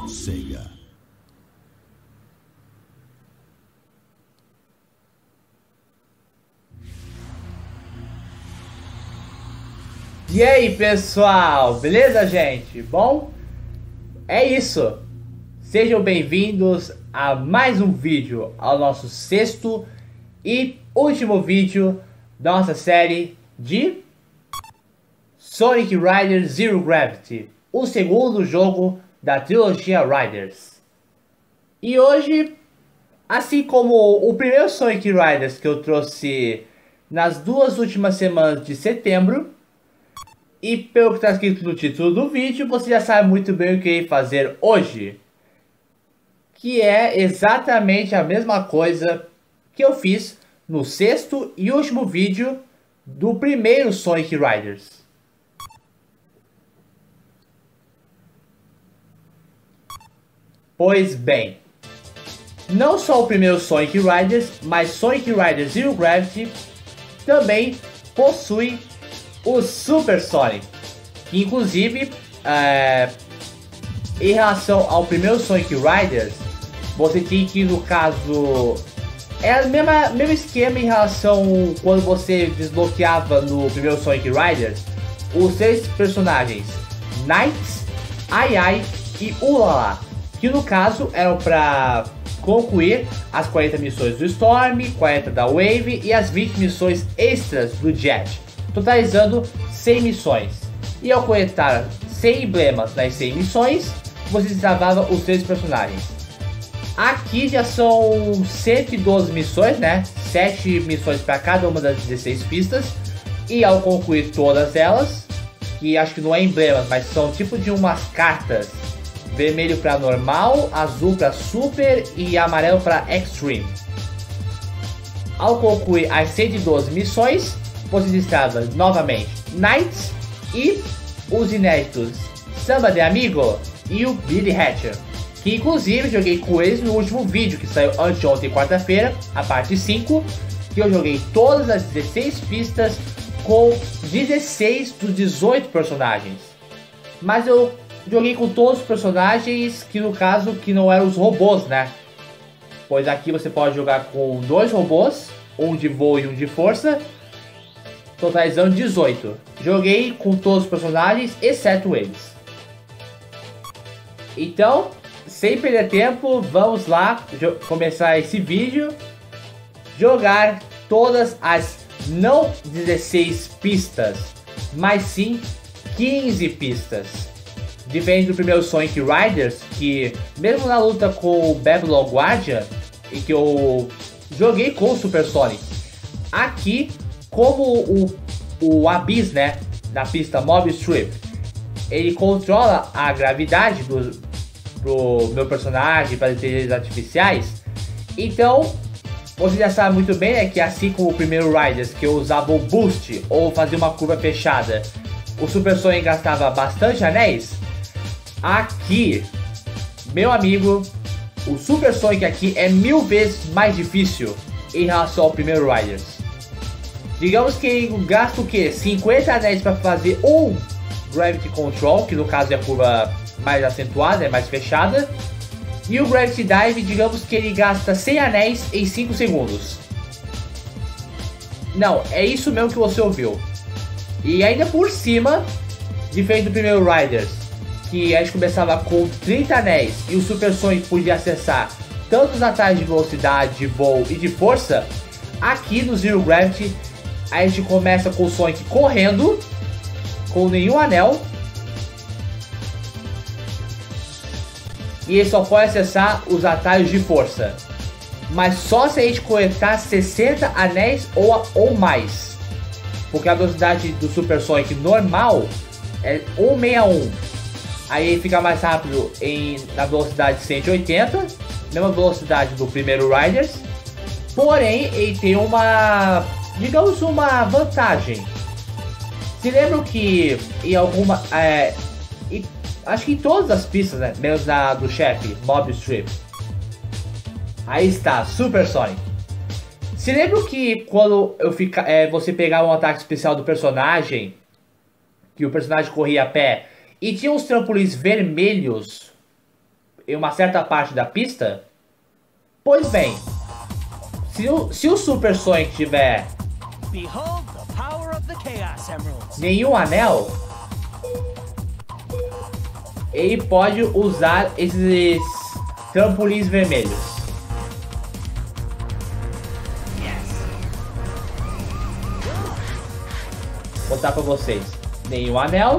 Sega. E aí, pessoal, beleza, gente? Bom, é isso. Sejam bem-vindos a mais um vídeo, ao nosso sexto e último vídeo da nossa série de Sonic Riders Zero Gravity, o segundo jogo da trilogia Riders. E hoje, assim como o primeiro Sonic Riders que eu trouxe nas duas últimas semanas de setembro, e pelo que está escrito no título do vídeo, você já sabe muito bem o que irei fazer hoje. Que é exatamente a mesma coisa que eu fiz no sexto e último vídeo do primeiro Sonic Riders. Pois bem, não só o primeiro Sonic Riders, mas Sonic Riders Zero Gravity também possui o Super Sonic, que inclusive em relação ao primeiro Sonic Riders, você tinha que, no caso, é o mesmo esquema em relação quando você desbloqueava no primeiro Sonic Riders os três personagens Knights, Ai-Ai e Ulala, que no caso eram para concluir as 40 missões do Storm, 40 da Wave e as 20 missões extras do Jet, totalizando 100 missões. E ao coletar 100 emblemas nas 100 missões, você destravava os três personagens. Aqui já são 112 missões, né? 7 missões para cada uma das 16 pistas. E ao concluir todas elas, que acho que não é emblemas, mas são tipo de umas cartas: vermelho para normal, azul para super e amarelo para extreme. Ao concluir as 112 missões, você destrava novamente Knights e os inéditos Samba de Amigo e o Billy Hatcher, que inclusive joguei com eles no último vídeo que saiu anteontem, quarta-feira, a parte 5, que eu joguei todas as 16 pistas com 16 dos 18 personagens. Mas eu joguei com todos os personagens que, no caso, que não eram os robôs, né? Pois aqui você pode jogar com dois robôs, um de voo e um de força, totalizando 18. Joguei com todos os personagens, exceto eles. Então, sem perder tempo, vamos lá começar esse vídeo. Jogar todas as não 16 pistas, mas sim 15 pistas. Diferente do primeiro Sonic Riders, que mesmo na luta com o Babylon Guardian, em que eu joguei com o Super Sonic, aqui como o Abyss, né, da pista Mob Strip, ele controla a gravidade pro meu personagem, para inteligências artificiais. Então, você já sabe muito bem, né, que assim como o primeiro Riders, que eu usava o Boost ou fazia uma curva fechada, o Super Sonic gastava bastante anéis. Aqui, meu amigo, o Super Sonic aqui é 1000 vezes mais difícil em relação ao primeiro Riders. Digamos que ele gasta o que? 50 anéis para fazer um Gravity Control, que no caso é a curva mais acentuada, é mais fechada. E o Gravity Dive, digamos que ele gasta 100 anéis em 5 segundos. Não, é isso mesmo que você ouviu. E ainda por cima, diferente do primeiro Riders, que a gente começava com 30 anéis e o Super Sonic podia acessar tanto os atalhos de velocidade, de voo e de força, aqui no Zero Gravity a gente começa com o Sonic correndo, com nenhum anel, e ele só pode acessar os atalhos de força, mas só se a gente coletar 60 anéis ou mais, porque a velocidade do Super Sonic normal é 161. Aí ele fica mais rápido na velocidade 180, mesma velocidade do primeiro Riders, porém ele tem uma, digamos, uma vantagem. Se lembram que em alguma, acho que em todas as pistas, né, menos na do chefe Mob Strip, aí está Super Sonic. Se lembram que quando você pegava um ataque especial do personagem, que o personagem corria a pé e tinha uns trampolins vermelhos em uma certa parte da pista? Pois bem, se o Super Sonic tiver nenhum anel, ele pode usar esses trampolins vermelhos. Vou botar pra vocês. Nenhum anel.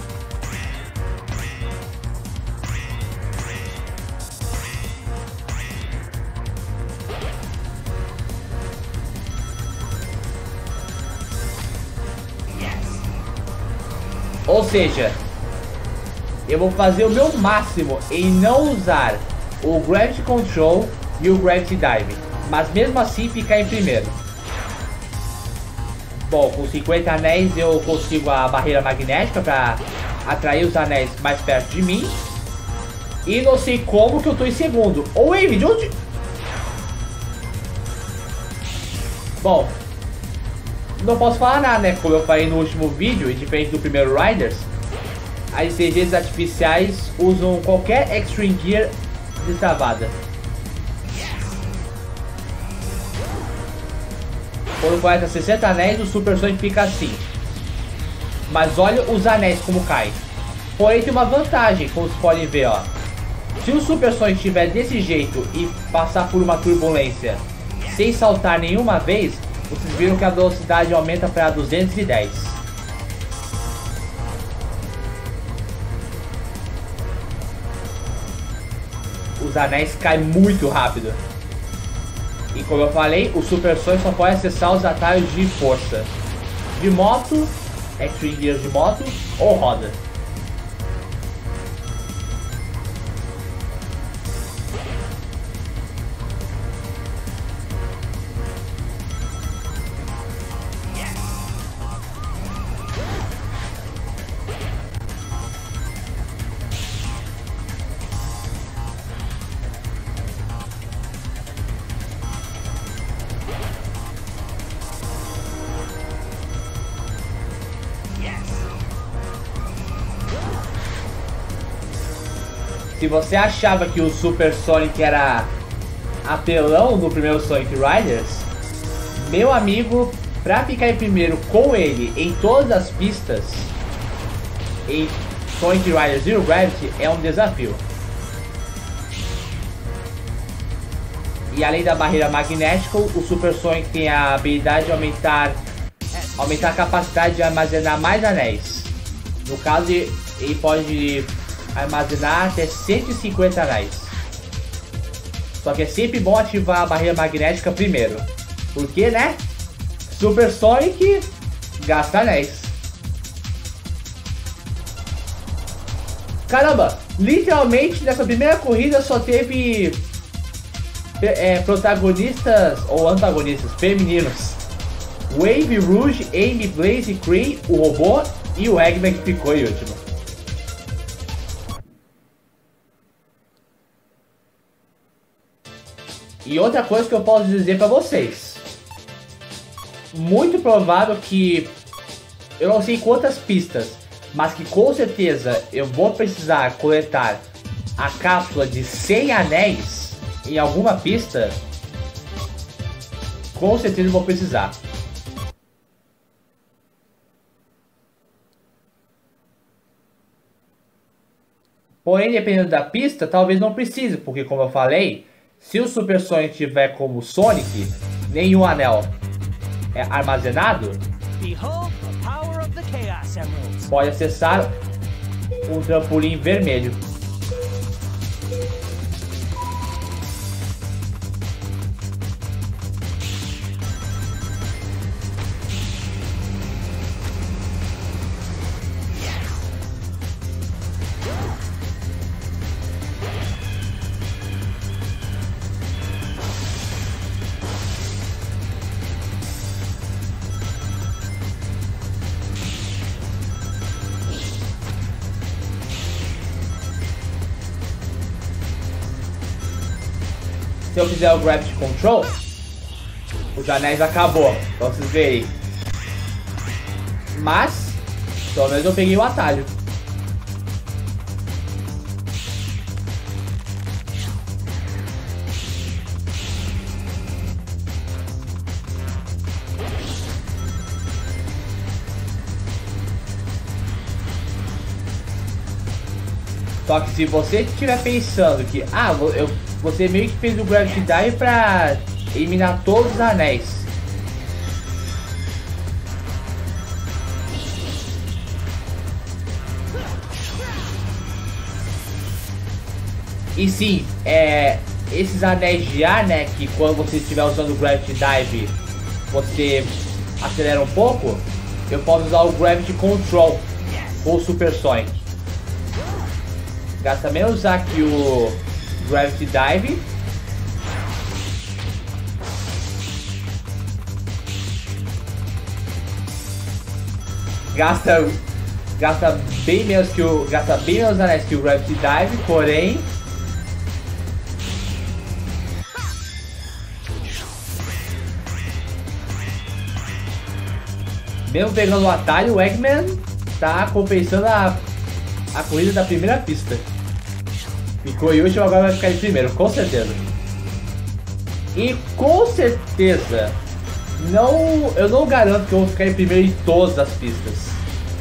Ou seja, eu vou fazer o meu máximo em não usar o Gravity Control e o Gravity Dive, mas mesmo assim ficar em primeiro. Bom, com 50 anéis eu consigo a barreira magnética para atrair os anéis mais perto de mim. E não sei como que eu tô em segundo. Ô, Wave, de onde... Bom, não posso falar nada, né? Como eu falei no último vídeo, e diferente do primeiro Riders, as inteligências artificiais usam qualquer Extreme Gear destravada. Quando completa 60 anéis, o Super Sonic fica assim. Mas olha os anéis como caem. Porém tem uma vantagem, como vocês podem ver, ó. Se o Super Sonic estiver desse jeito e passar por uma turbulência sem saltar nenhuma vez, vocês viram que a velocidade aumenta para 210. Os anéis caem muito rápido. E como eu falei, o Super Sonic só pode acessar os atalhos de força. De moto, Extreme Gears de moto ou roda. Se você achava que o Super Sonic era apelão no primeiro Sonic Riders, meu amigo, pra ficar em primeiro com ele em todas as pistas em Sonic Riders Zero Gravity é um desafio. E além da barreira magnética, o Super Sonic tem a habilidade de aumentar a capacidade de armazenar mais anéis. No caso, ele pode armazenar até 150 anéis. Só que é sempre bom ativar a barreira magnética primeiro, porque, né, Super Sonic gasta anéis. Caramba, literalmente nessa primeira corrida só teve protagonistas ou antagonistas femininos. Wave, Rouge, Amy, Blaze, Kree, o robô e o Eggman que ficou em último. E outra coisa que eu posso dizer pra vocês, muito provável que, eu não sei quantas pistas, mas que com certeza eu vou precisar coletar a cápsula de 100 anéis em alguma pista, com certeza eu vou precisar. Porém, dependendo da pista, talvez não precise, porque como eu falei, se o Super Sonic tiver como Sonic, nenhum anel é armazenado, pode acessar um trampolim vermelho. Se eu fizer o Gravity Control, os anéis acabou, pra vocês verem. Mas, pelo menos eu peguei o atalho. Só que se você estiver pensando que você meio que fez o Gravity Dive pra eliminar todos os anéis. E sim, esses anéis de ar, né, que quando você estiver usando o Gravity Dive, você acelera um pouco, eu posso usar o Gravity Control ou o Super Sonic. Gasta menos aqui o Gravity Dive. Gasta bem menos anéis que o Gravity Dive, porém mesmo pegando o atalho, o Eggman tá compensando a corrida da primeira pista. Ficou em último, agora vai ficar em primeiro, com certeza. E com certeza, eu não garanto que eu vou ficar em primeiro em todas as pistas.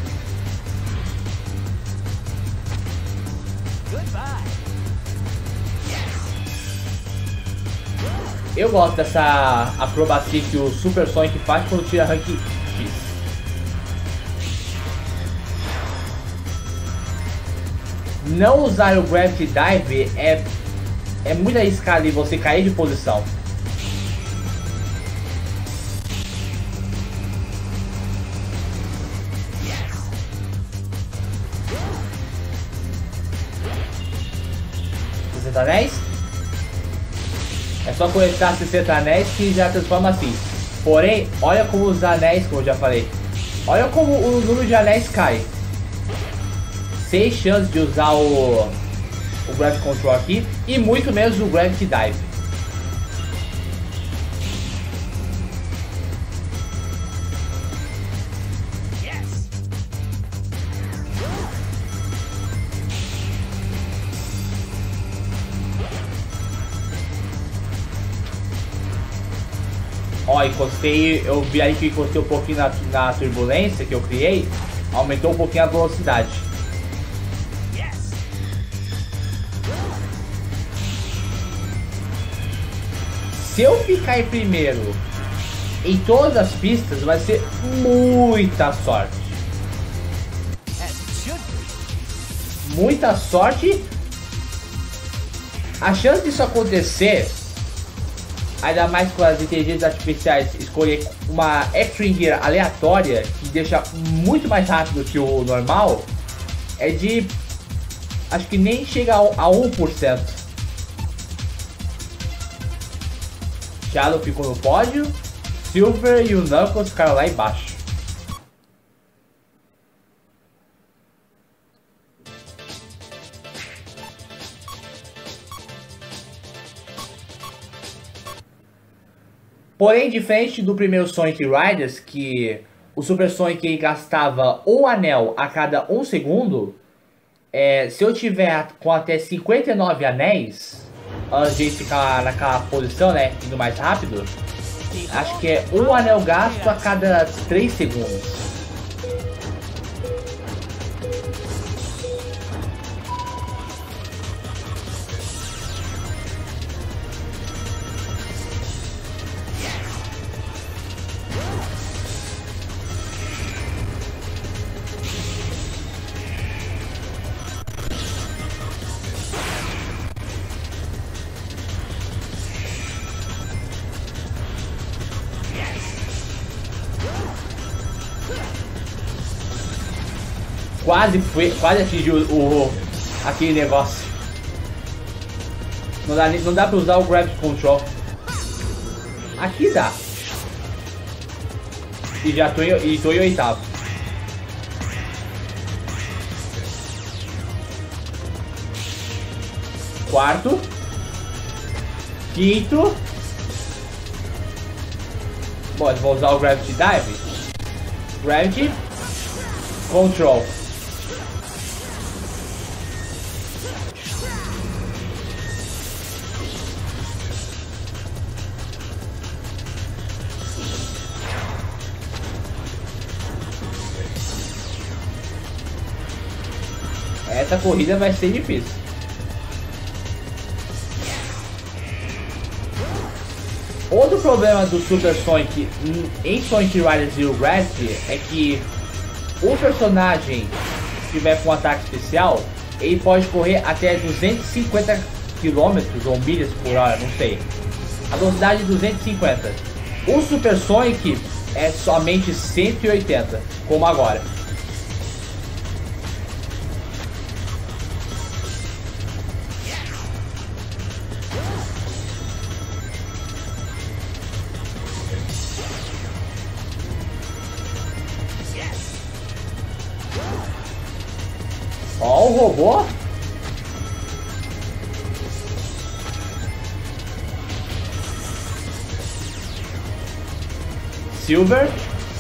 Eu gosto dessa acrobacia que o Super Sonic faz quando tira rank X. Não usar o Gravity Dive é muito arriscado e você cair de posição. Anéis? É só coletar 60 anéis que já transforma assim. Porém, olha como os anéis, como eu já falei, olha como o número de anéis cai. 6 chances de usar o Gravity Control aqui e muito menos o Gravity Dive. Ó, encostei, eu vi aí que encostei um pouquinho na turbulência que eu criei, aumentou um pouquinho a velocidade. Se eu ficar em primeiro em todas as pistas, vai ser muita sorte. Muita sorte. A chance disso acontecer, ainda mais com as inteligências artificiais, escolher uma Extreme Gear aleatória que deixa muito mais rápido que o normal, é de, acho que nem chega a 1%. Shadow ficou no pódio, Silver e o Knuckles ficaram lá embaixo. Porém, diferente do primeiro Sonic Riders, que o Super Sonic gastava um anel a cada 1 segundo, se eu tiver com até 59 anéis, antes de ficar naquela posição, né, indo mais rápido, acho que é um anel gasto a cada 3 segundos. Quase atingiu aquele negócio. Não dá pra usar o Gravity Control. Aqui dá. E já tô em oitavo. Quarto. Quinto. Bom, vou usar o Gravity Dive. Gravity Control. essa corrida vai ser difícil. Outro problema do Super Sonic em Sonic Riders Zero Gravity é que o personagem que tiver com ataque especial, ele pode correr até 250 km ou milhas por hora, não sei. A velocidade é 250. O Super Sonic é somente 180, como agora. Ó o robô. Silver.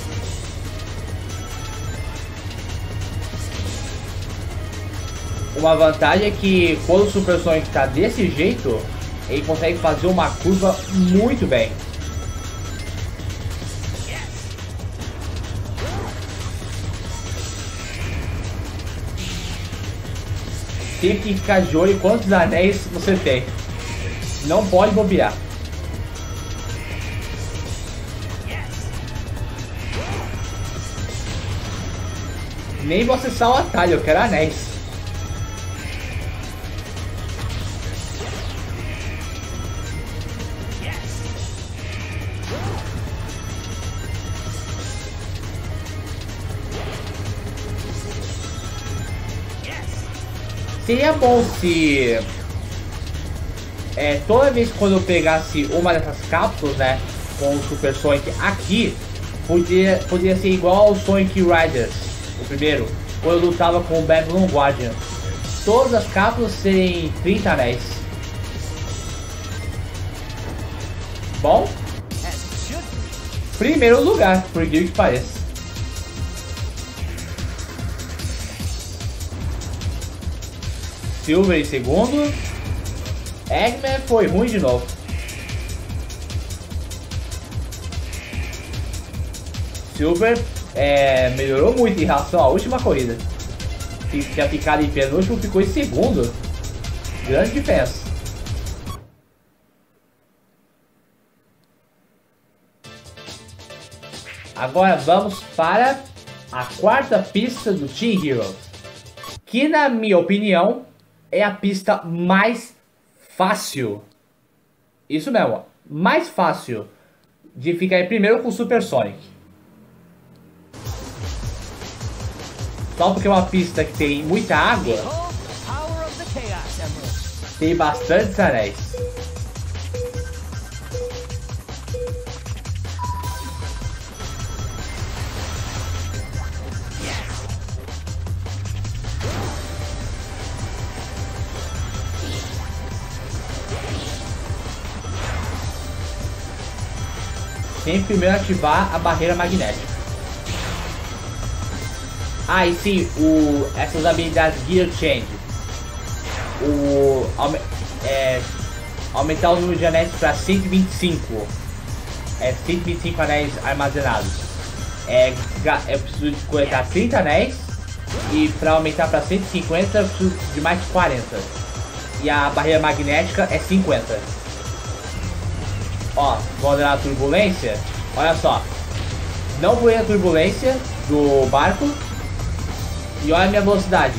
Uma vantagem é que quando o Super Sonic tá desse jeito, ele consegue fazer uma curva muito bem. Tem que ficar de olho em quantos anéis você tem. Não pode bobear. Nem vou acessar o atalho, eu quero anéis. Seria bom se toda vez quando eu pegasse uma dessas cápsulas, né, com o Super Sonic aqui, poderia ser igual ao Sonic Riders, o primeiro, quando eu lutava com o Babylon Guardian. Todas as cápsulas serem 30 anéis. Bom, primeiro lugar, por incrível que pareça. Silver em segundo. Eggman foi ruim de novo. Silver melhorou muito em relação à última corrida. Tinha ficado em penúltimo, ficou em segundo. Grande diferença. Agora vamos para a quarta pista do Team Heroes, que na minha opinião é a pista mais fácil. Isso mesmo, mais fácil de ficar em primeiro com o Super Sonic. Só porque é uma pista que tem muita água, tem bastantes anéis. Tem que primeiro ativar a barreira magnética. Ah, e sim, essas habilidades Gear Change. Aumentar o número de anéis para 125. 125 anéis armazenados. Eu preciso de coletar 30 anéis. E para aumentar para 150 eu preciso de mais 40. E a barreira magnética é 50. Ó, vou ordenar a turbulência. Olha só. Não voei a turbulência do barco. E olha a minha velocidade.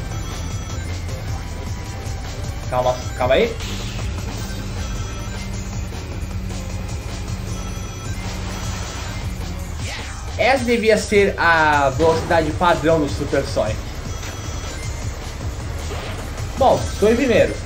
Calma aí. Essa devia ser a velocidade padrão do Super Sonic. Bom, estou em primeiro.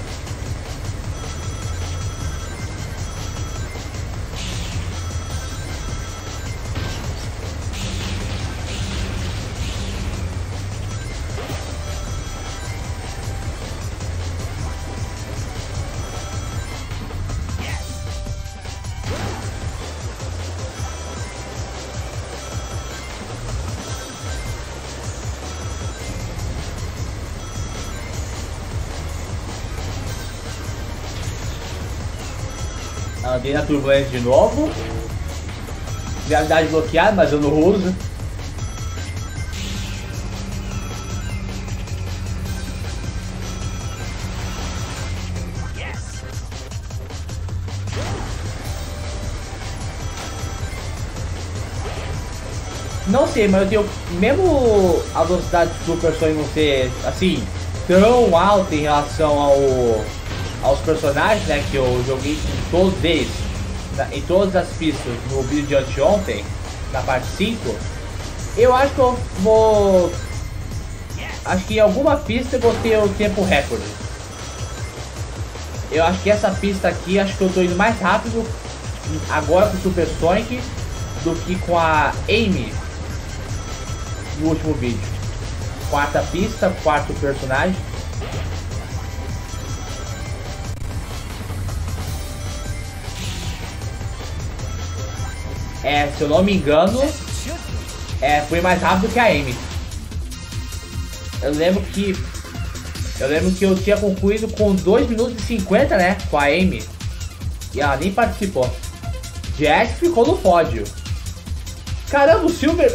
Andei na turbulência de novo. Gravidade bloqueada, mas eu não uso. Não sei, mas eu tenho. Mesmo a velocidade do Super Sonic não ser assim tão alta em relação aos personagens, né? Que eu joguei com todos eles, em todas as pistas no vídeo de anteontem, na parte 5. Eu acho que eu vou. Acho que em alguma pista eu vou ter o tempo recorde. Eu acho que essa pista aqui, acho que eu tô indo mais rápido agora com o Super Sonic do que com a Amy no último vídeo. Quarta pista, quarto personagem. Se eu não me engano, foi mais rápido que a Amy. Eu lembro que eu tinha concluído com 2 minutos e 50, né, com a Amy. E ela nem participou. Jet ficou no pódio. Caramba, o Silver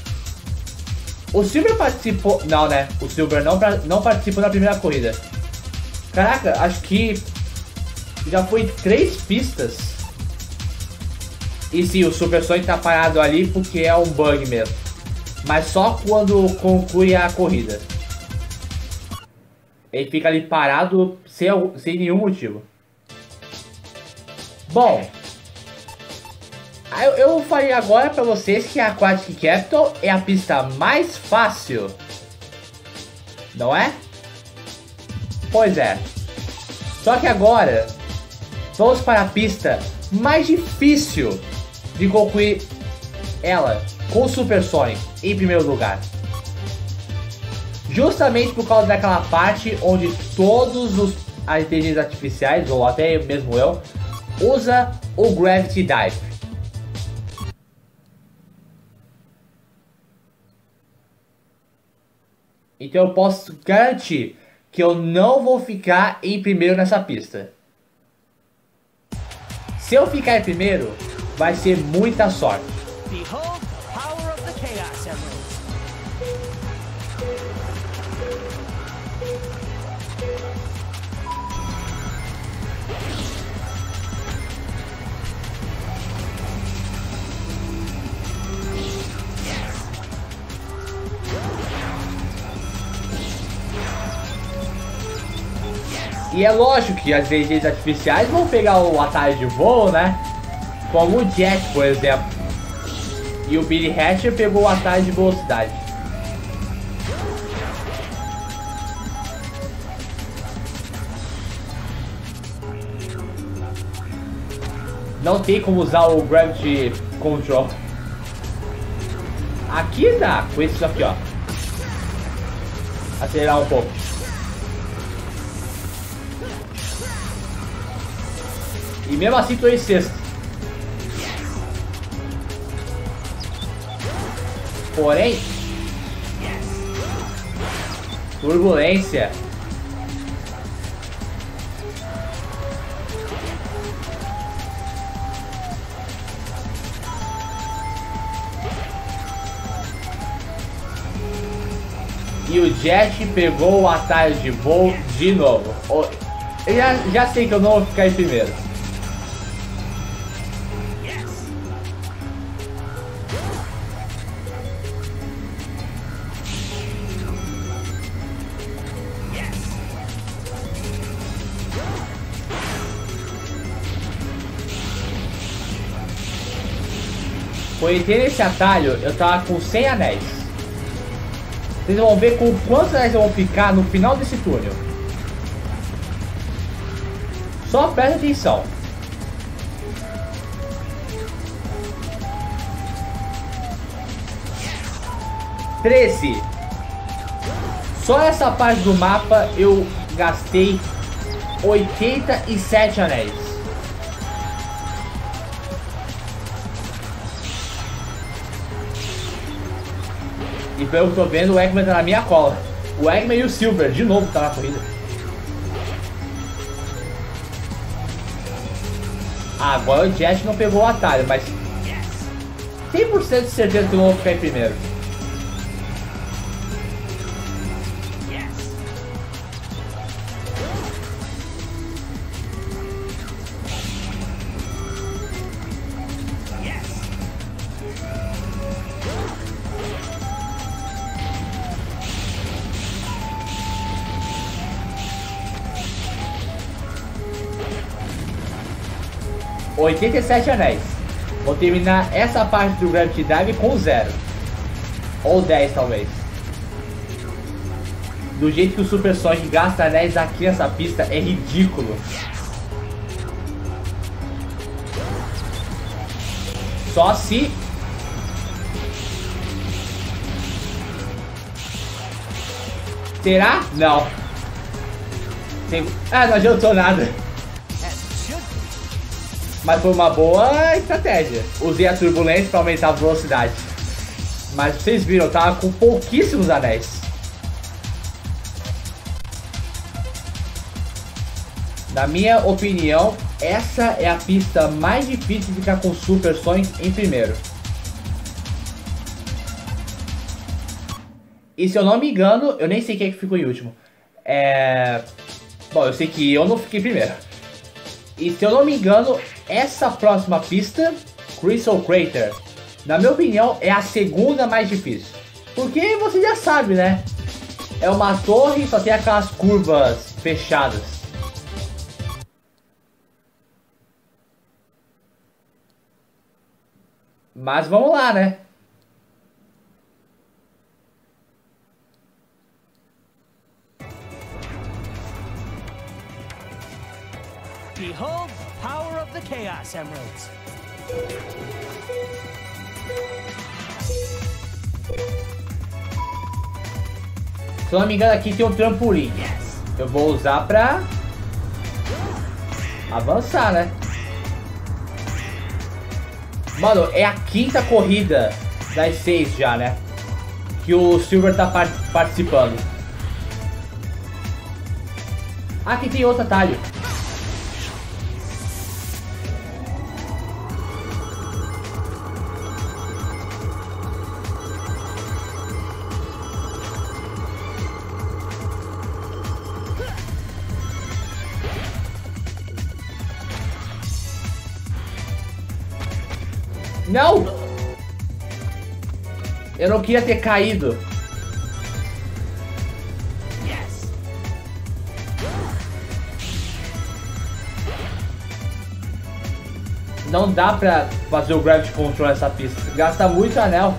participou. Não, né? O Silver não participou na primeira corrida. Caraca, acho que já foi 3 pistas. E sim, o Super Sonic tá parado ali porque é um bug mesmo. Mas só quando conclui a corrida. Ele fica ali parado sem nenhum motivo. Bom, eu falei agora pra vocês que a Aquatic Capital é a pista mais fácil. Não é? Pois é. Só que agora vamos para a pista mais difícil de concluir ela com o Super Sonic em primeiro lugar. Justamente por causa daquela parte onde todos as inteligências artificiais, ou até mesmo eu, usa o Gravity Dive. Então eu posso garantir que eu não vou ficar em primeiro nessa pista. Se eu ficar em primeiro, vai ser muita sorte. Behold the power of the Chaos Emerald. E é lógico que as inteligências artificiais vão pegar o atalho de voo, né? Como o Jet, por exemplo. E o Billy Hatcher pegou o atalho de velocidade. Não tem como usar o Gravity Control. Aqui dá, com isso aqui, ó. Acelerar um pouco. E mesmo assim tô em sexto. Porém, turbulência. E o Jet pegou o atalho de voo de novo. Eu já sei que eu não vou ficar em primeiro. Por ter esse atalho, eu tava com 100 anéis. Vocês vão ver com quantos anéis eu vou ficar no final desse túnel. Só presta atenção. 13. Só essa parte do mapa eu gastei 87 anéis. E pelo que eu tô vendo, o Eggman tá na minha cola. O Eggman e o Silver, de novo, tá na corrida. Agora o Jet não pegou o atalho, mas 100% de certeza que eu não vou ficar em primeiro. 87 anéis. Vou terminar essa parte do Gravity Dive com 0. Ou 10 talvez. Do jeito que o Super Sonic gasta anéis aqui nessa pista é ridículo. Só se... Será? Não. Ah, não adiantou nada. Mas foi uma boa estratégia. Usei a turbulência para aumentar a velocidade. Mas vocês viram, eu tava com pouquíssimos anéis. Na minha opinião, essa é a pista mais difícil de ficar com Super Sonic em primeiro. E se eu não me engano, eu nem sei quem é que ficou em último. Bom, eu sei que eu não fiquei primeiro. E se eu não me engano, essa próxima pista, Crystal Crater, na minha opinião, é a segunda mais difícil. Porque você já sabe, né? É uma torre e só tem aquelas curvas fechadas. Mas vamos lá, né? Behold the power of the Chaos Emeralds. Se eu não me engano, aqui tem um trampolim. Eu vou usar pra avançar, né? Mano, é a quinta corrida das 6 já, né? Que o Silver tá participando. Aqui tem outro atalho. Não! Eu não queria ter caído. Não dá pra fazer o Gravity Control nessa pista. Gasta muito anel.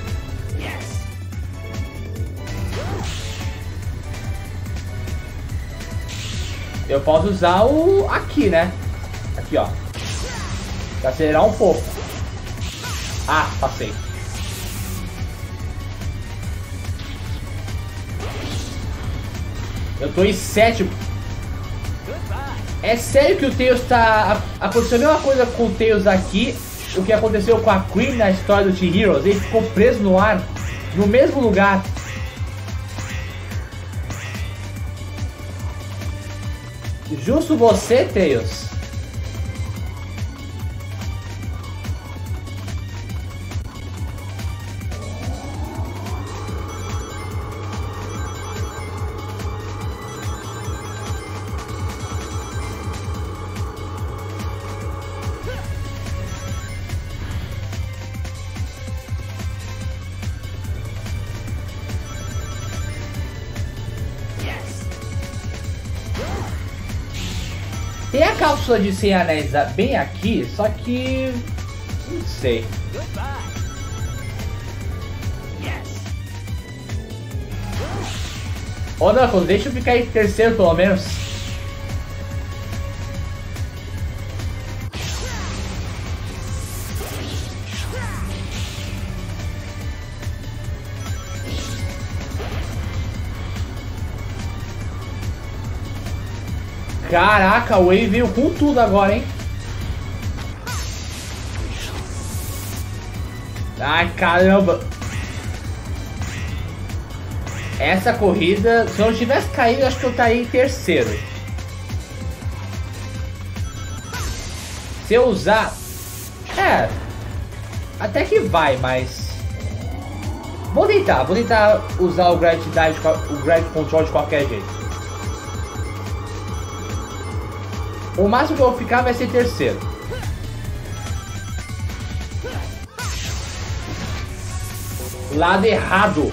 Eu posso usar o... aqui, né? Aqui, ó. Pra acelerar um pouco. Ah, passei. Eu tô em sétimo. É sério que o Tails tá... Aconteceu a mesma coisa com o Tails aqui. O que aconteceu com a Cream na história do T-Heroes. Ele ficou preso no ar. No mesmo lugar. Justo você, Tails. Tem a cápsula de 100 anéis bem aqui, só que... não sei. Ô Knuckles, deixa eu ficar em terceiro pelo menos. Caraca, o Wave veio com tudo agora, hein? Ai, caramba. Essa corrida, se eu não tivesse caído, acho que eu estaria em terceiro. Se eu usar... até que vai, mas... Vou tentar usar o Gravity Dive, o Gravity Control de qualquer jeito. O máximo que eu vou ficar vai ser terceiro. Lado errado.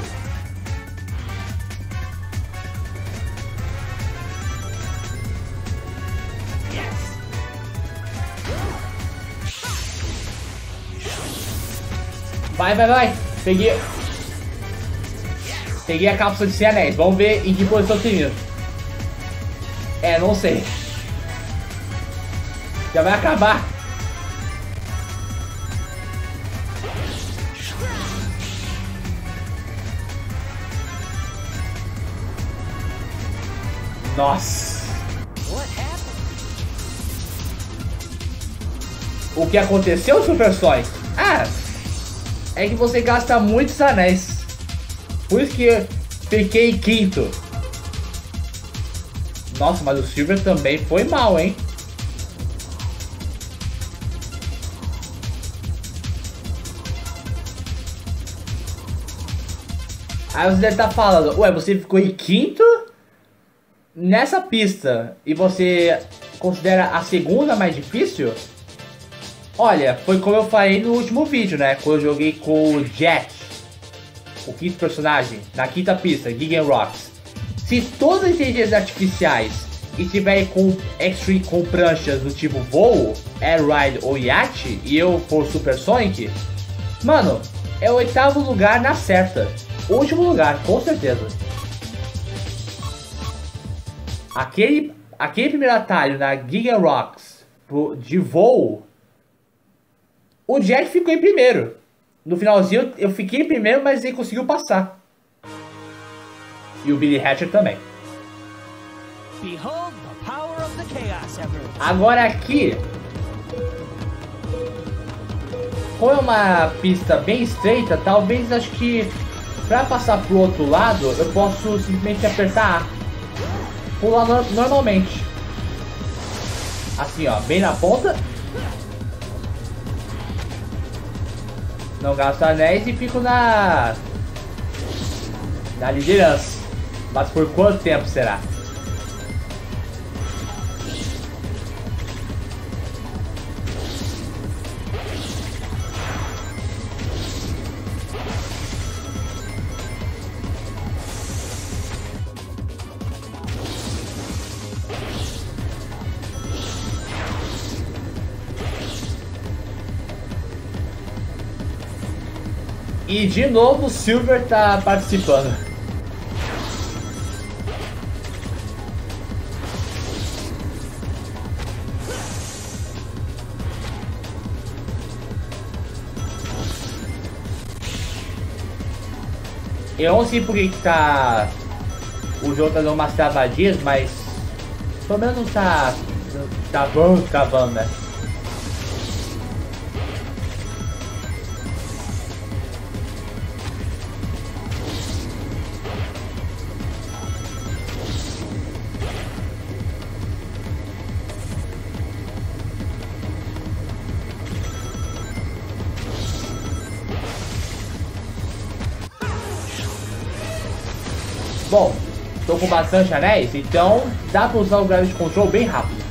Vai, vai, vai. Peguei a cápsula de 100 anéis. Vamos ver em que posição termina. É, não sei. Já vai acabar. Nossa. O que aconteceu, Super Sonic? Ah, é que você gasta muitos anéis. Por isso que eu fiquei quinto. Nossa, mas o Silver também foi mal, hein? Aí você deve estar falando, ué, você ficou em quinto nessa pista e você considera a segunda mais difícil? Olha, foi como eu falei no último vídeo, né? Quando eu joguei com o Jet, o quinto personagem, na quinta pista, Giga Rocks. Se todas as inteligências artificiais estiverem com Extreme com pranchas do tipo voo, Air Ride ou Yacht, e eu for Super Sonic, mano, é o 8º lugar na certa. Último lugar, com certeza. Aquele primeiro atalho na Giga Rocks de voo, o Jet ficou em primeiro. No finalzinho eu fiquei em primeiro, mas ele conseguiu passar. E o Billy Hatcher também. Behold the power of the Chaos Emeralds. Agora aqui, como é uma pista bem estreita, talvez acho que pra passar pro outro lado eu posso simplesmente apertar A. Pular normalmente. Assim ó, bem na ponta. Não gasto anéis e fico na liderança. Mas por quanto tempo será? E de novo o Silver tá participando. Eu não sei por que tá... o jogo tá dando umas travadinhas, mas... pelo menos não tá... travando, né? Bom, estou com bastante anéis, então dá para usar o Gravity Control bem rápido.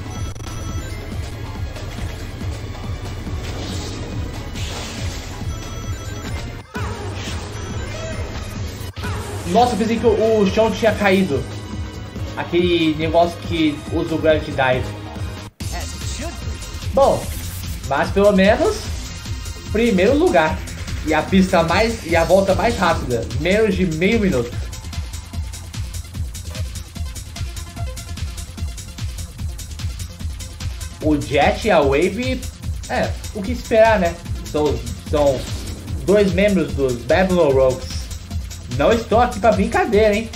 Nossa, eu pensei que o chão tinha caído. Aquele negócio que usa o Gravity Dive. Bom, mas pelo menos primeiro lugar. E a pista e a volta mais rápida, menos de meio minuto. O Jet e a Wave, o que esperar, né? São dois membros dos Babylon Rogues. Não estou aqui pra brincadeira, hein?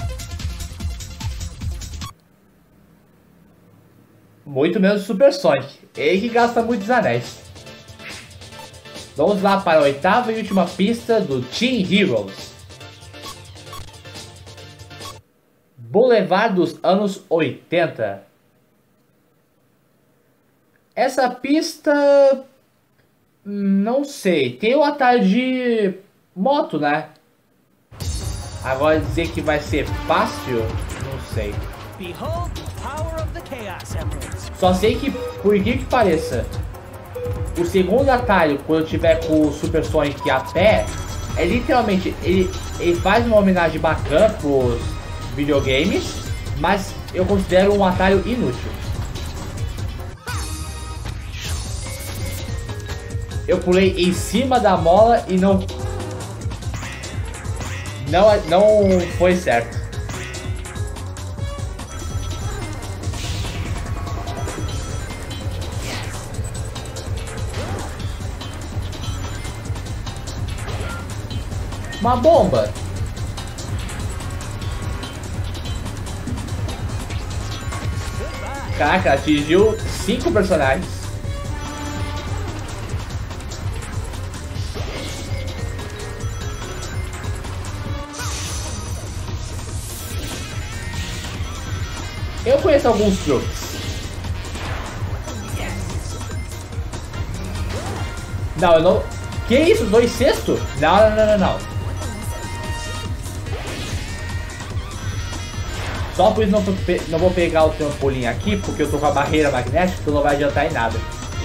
Muito menos o Super Sonic. Ele que gasta muitos anéis. Vamos lá para a 8ª e última pista do Team Heroes. Boulevard dos anos 80. Essa pista... não sei. Tem o atalho de moto, né? Agora dizer que vai ser fácil, não sei. Só sei que, por incrível que pareça, o segundo atalho, quando eu tiver com o Super Sonic a pé, é literalmente, ele faz uma homenagem bacana pros videogames, mas eu considero um atalho inútil. Eu pulei em cima da mola e não foi certo. Uma bomba. Caraca, atingiu 5 personagens. Eu conheço alguns truques. Não, eu não... Que isso? 2 sextos? Não. Só por isso não vou pegar o trampolim aqui, porque eu tô com a barreira magnética, então não vai adiantar em nada.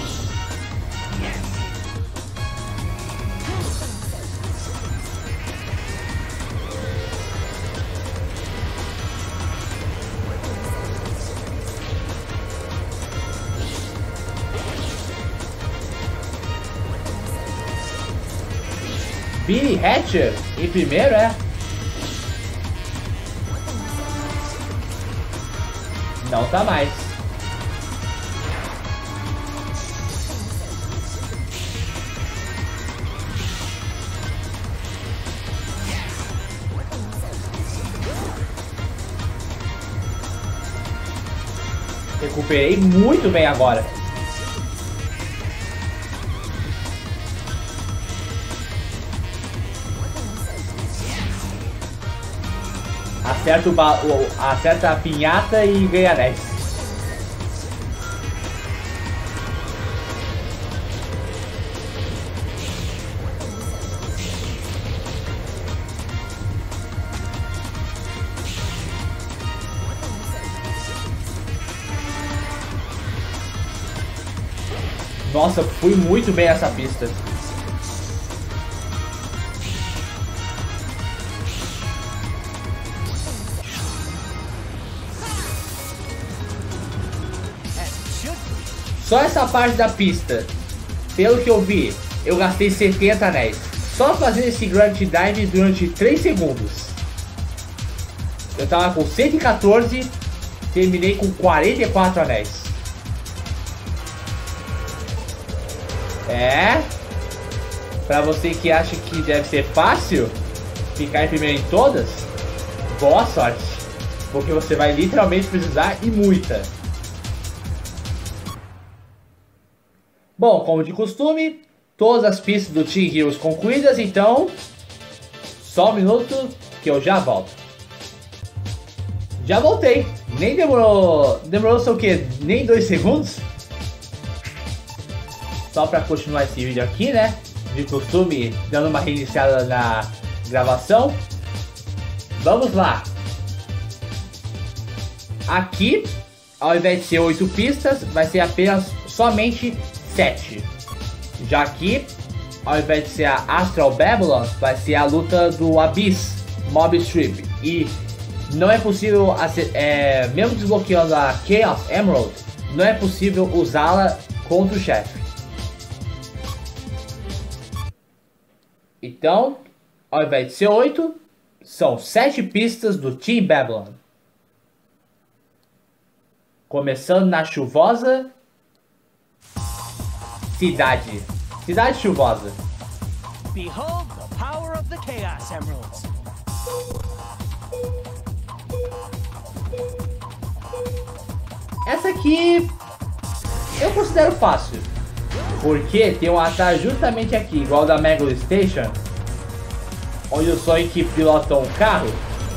Billy Hatcher em primeiro, é? Não tá mais. Recuperei muito bem agora. Acerta a pinhata e ganha 10. Nossa, fui muito bem essa pista. Só essa parte da pista, pelo que eu vi, eu gastei 70 anéis. Só fazendo esse Gravity Dive durante 3 segundos. Eu tava com 114, terminei com 44 anéis. É, pra você que acha que deve ser fácil ficar em primeiro em todas, boa sorte. Porque você vai literalmente precisar e muita. Bom, como de costume, todas as pistas do Team Heroes concluídas, então só um minuto que eu já volto. Já voltei, nem demorou só o que? Nem 2 segundos? Só para continuar esse vídeo aqui, né? De costume, dando uma reiniciada na gravação. Vamos lá. Aqui, ao invés de ser 8 pistas, vai ser apenas somente 7. Já aqui, ao invés de ser a Astral Babylon, vai ser a luta do Abyss Mob Strip. E não é possível, mesmo desbloqueando a Chaos Emerald, não é possível usá-la contra o chefe. Então, ao invés de ser 8, são 7 pistas do Team Babylon. Começando na chuvosa Cidade chuvosa. Behold the power of the Chaos Emeralds. Essa aqui eu considero fácil, porque tem um atalho justamente aqui, igual da Megalo Station, onde o Sonic pilota um carro,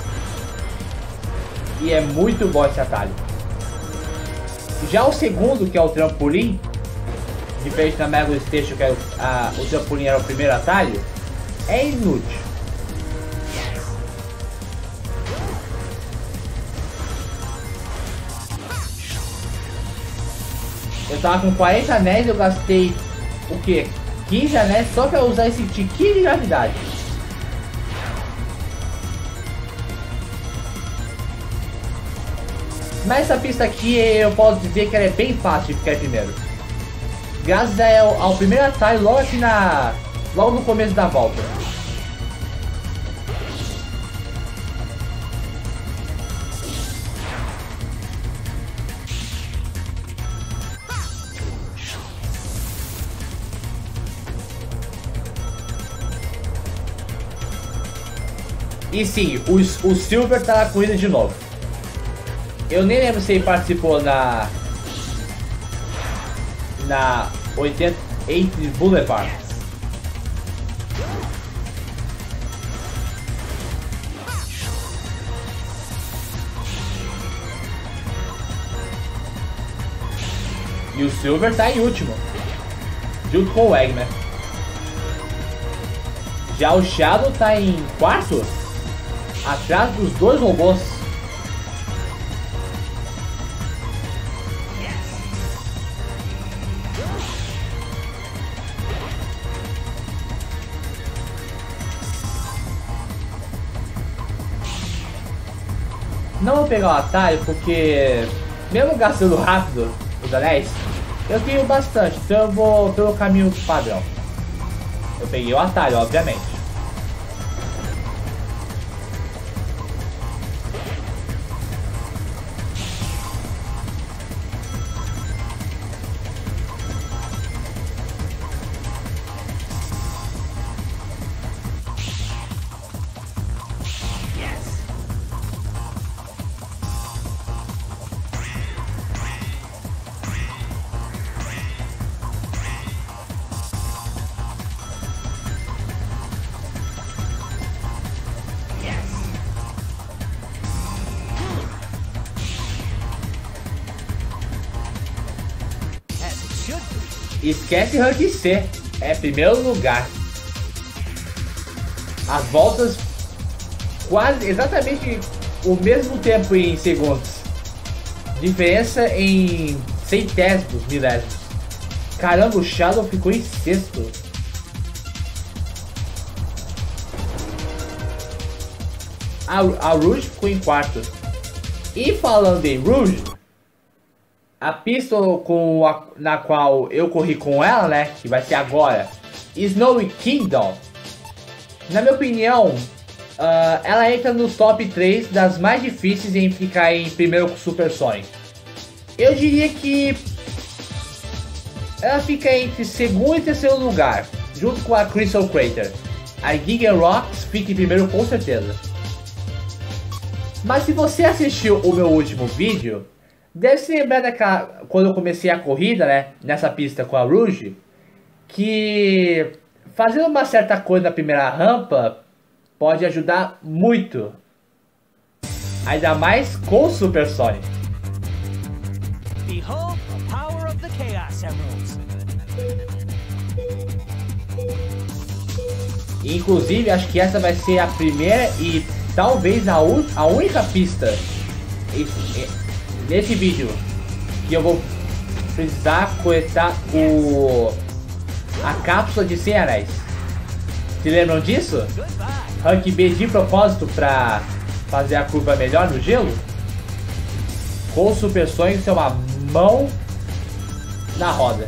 e é muito bom esse atalho. Já o segundo, que é o trampolim, diferente da Megalo Station, que é o trampolim era o primeiro atalho, é inútil. Eu tava com 40 anéis, eu gastei o que? 15 anéis só pra usar esse tiquinho de gravidade. Mas essa pista aqui eu posso dizer que ela é bem fácil de ficar em primeiro. Graças ao primeiro atalho logo aqui logo no começo da volta. E sim, o Silver tá na corrida de novo. Eu nem lembro se ele participou na 88 Boulevard. E o Silver tá em último, junto com o Eggman. Já o Shadow tá em quarto, atrás dos dois robôs. Não vou pegar o atalho porque, mesmo gastando rápido os anéis, eu tenho bastante, então eu vou pelo caminho padrão. Eu peguei o atalho, obviamente. Esquece Rank C, é primeiro lugar. As voltas quase exatamente o mesmo tempo em segundos. Diferença em centésimos, milésimos. Caramba, o Shadow ficou em sexto. A Rouge ficou em quarto. E falando em Rouge, a pista na qual eu corri com ela, né, que vai ser agora, Snowy Kingdom, na minha opinião, ela entra no top 3 das mais difíceis em ficar em primeiro com o Super Sonic. Eu diria que ela fica entre segundo e terceiro lugar, junto com a Crystal Crater. A Giga Rocks fica em primeiro com certeza. Mas se você assistiu o meu último vídeo, deve se lembrar daquela, quando eu comecei a corrida, né, nessa pista com a Rouge, que fazendo uma certa coisa na primeira rampa pode ajudar muito, ainda mais com o Super Sonic. Behold the power of the Chaos Emeralds. Inclusive, acho que essa vai ser a primeira e talvez a única pista nesse vídeo que eu vou precisar coletar a cápsula de 100 anéis. Se lembram disso? Rank B de propósito para fazer a curva melhor no gelo? Com o Super Sonic ser uma mão na roda.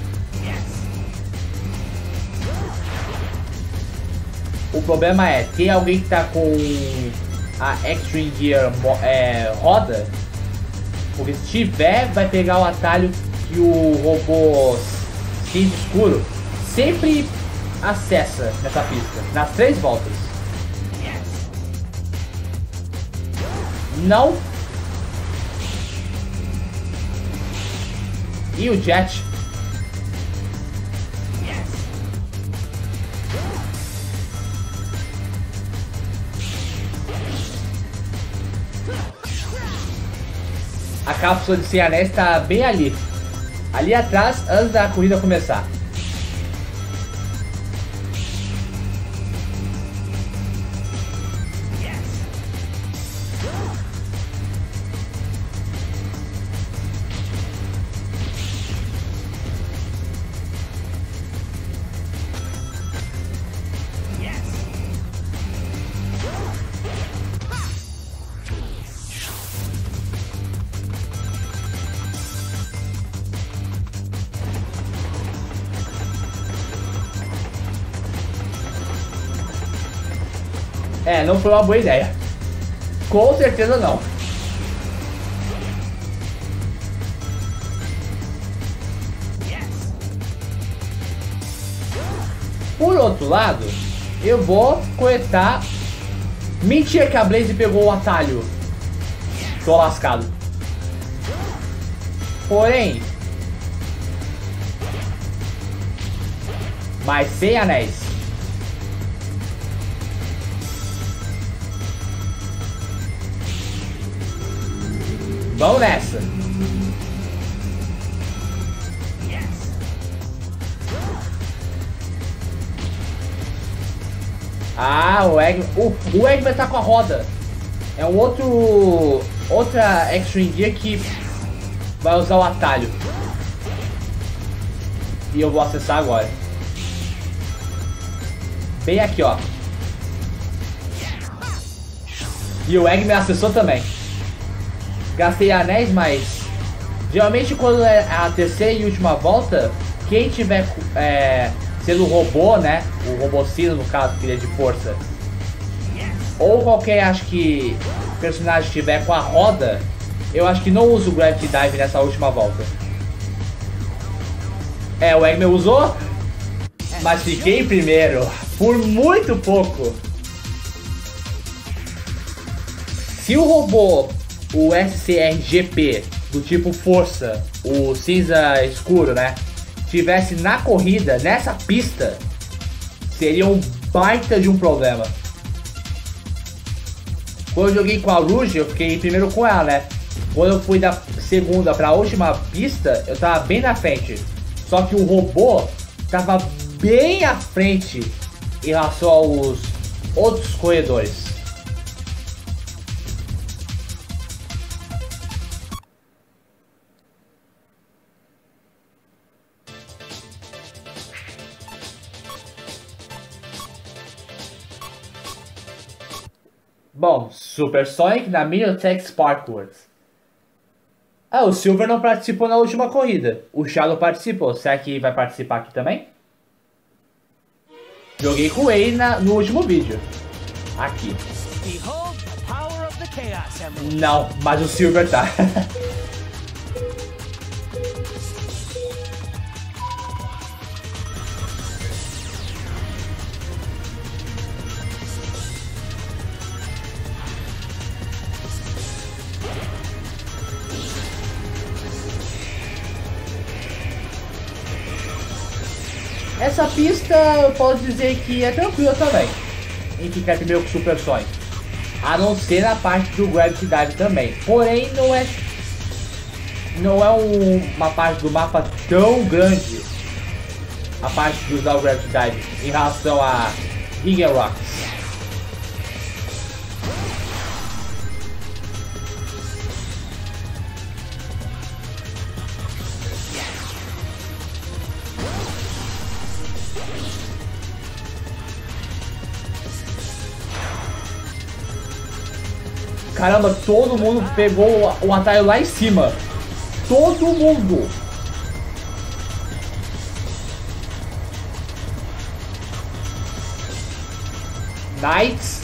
O problema é ter alguém que tá com a Extreme Gear roda, porque se tiver, vai pegar o atalho que o robô cinza escuro sempre acessa nessa pista, nas 3 voltas. Não. E o Jet. A cápsula de 100 anéis está bem ali. Ali atrás, antes da corrida começar. É, não foi uma boa ideia. Com certeza não. Por outro lado, eu vou coletar... Mentira que a Blaze pegou o atalho. Tô lascado. Porém... mais 100 anéis. Vamos nessa. Ah, o Eggman tá com a roda. É um outra Extreme Gear que vai usar o atalho. E eu vou acessar agora. Bem aqui, ó. E o Eggman acessou também. Gastei anéis, mas... geralmente quando é a terceira e última volta, quem tiver sendo o robô, né? O robocino, no caso, que ele é de força. Ou qualquer, acho que, personagem tiver com a roda, eu acho que não uso o Gravity Dive nessa última volta. É, o Eggman usou, mas fiquei em primeiro. Por muito pouco. Se o robô, o SCRGP, do tipo força, o cinza escuro, né, tivesse na corrida, nessa pista, seria um baita de um problema. Quando eu joguei com a Rouge, eu fiquei em primeiro com ela, né. Quando eu fui da segunda para a última pista, eu tava bem na frente. Só que o robô tava bem à frente em relação aos outros corredores. Bom, Super Sonic na Minotech Sparkworks. Ah, o Silver não participou na última corrida. O Shadow participou. Será que vai participar aqui também? Joguei com ele no último vídeo. Aqui. Não, mas o Silver tá. Essa pista eu posso dizer que é tranquila também, em ficar primeiro com o Super Sonic. A não ser na parte do Gravity Dive também. Porém, não é uma parte do mapa tão grande, a parte de usar o Gravity Dive em relação a Giga Rocks. Caramba, todo mundo pegou o atalho lá em cima. Todo mundo. Knights.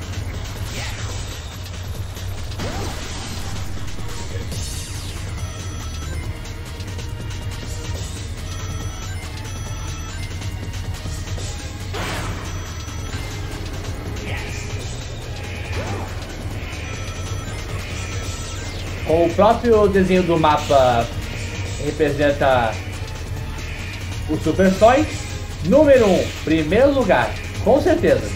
O próprio desenho do mapa representa o Super Sonic. Número 1, primeiro lugar, com certeza.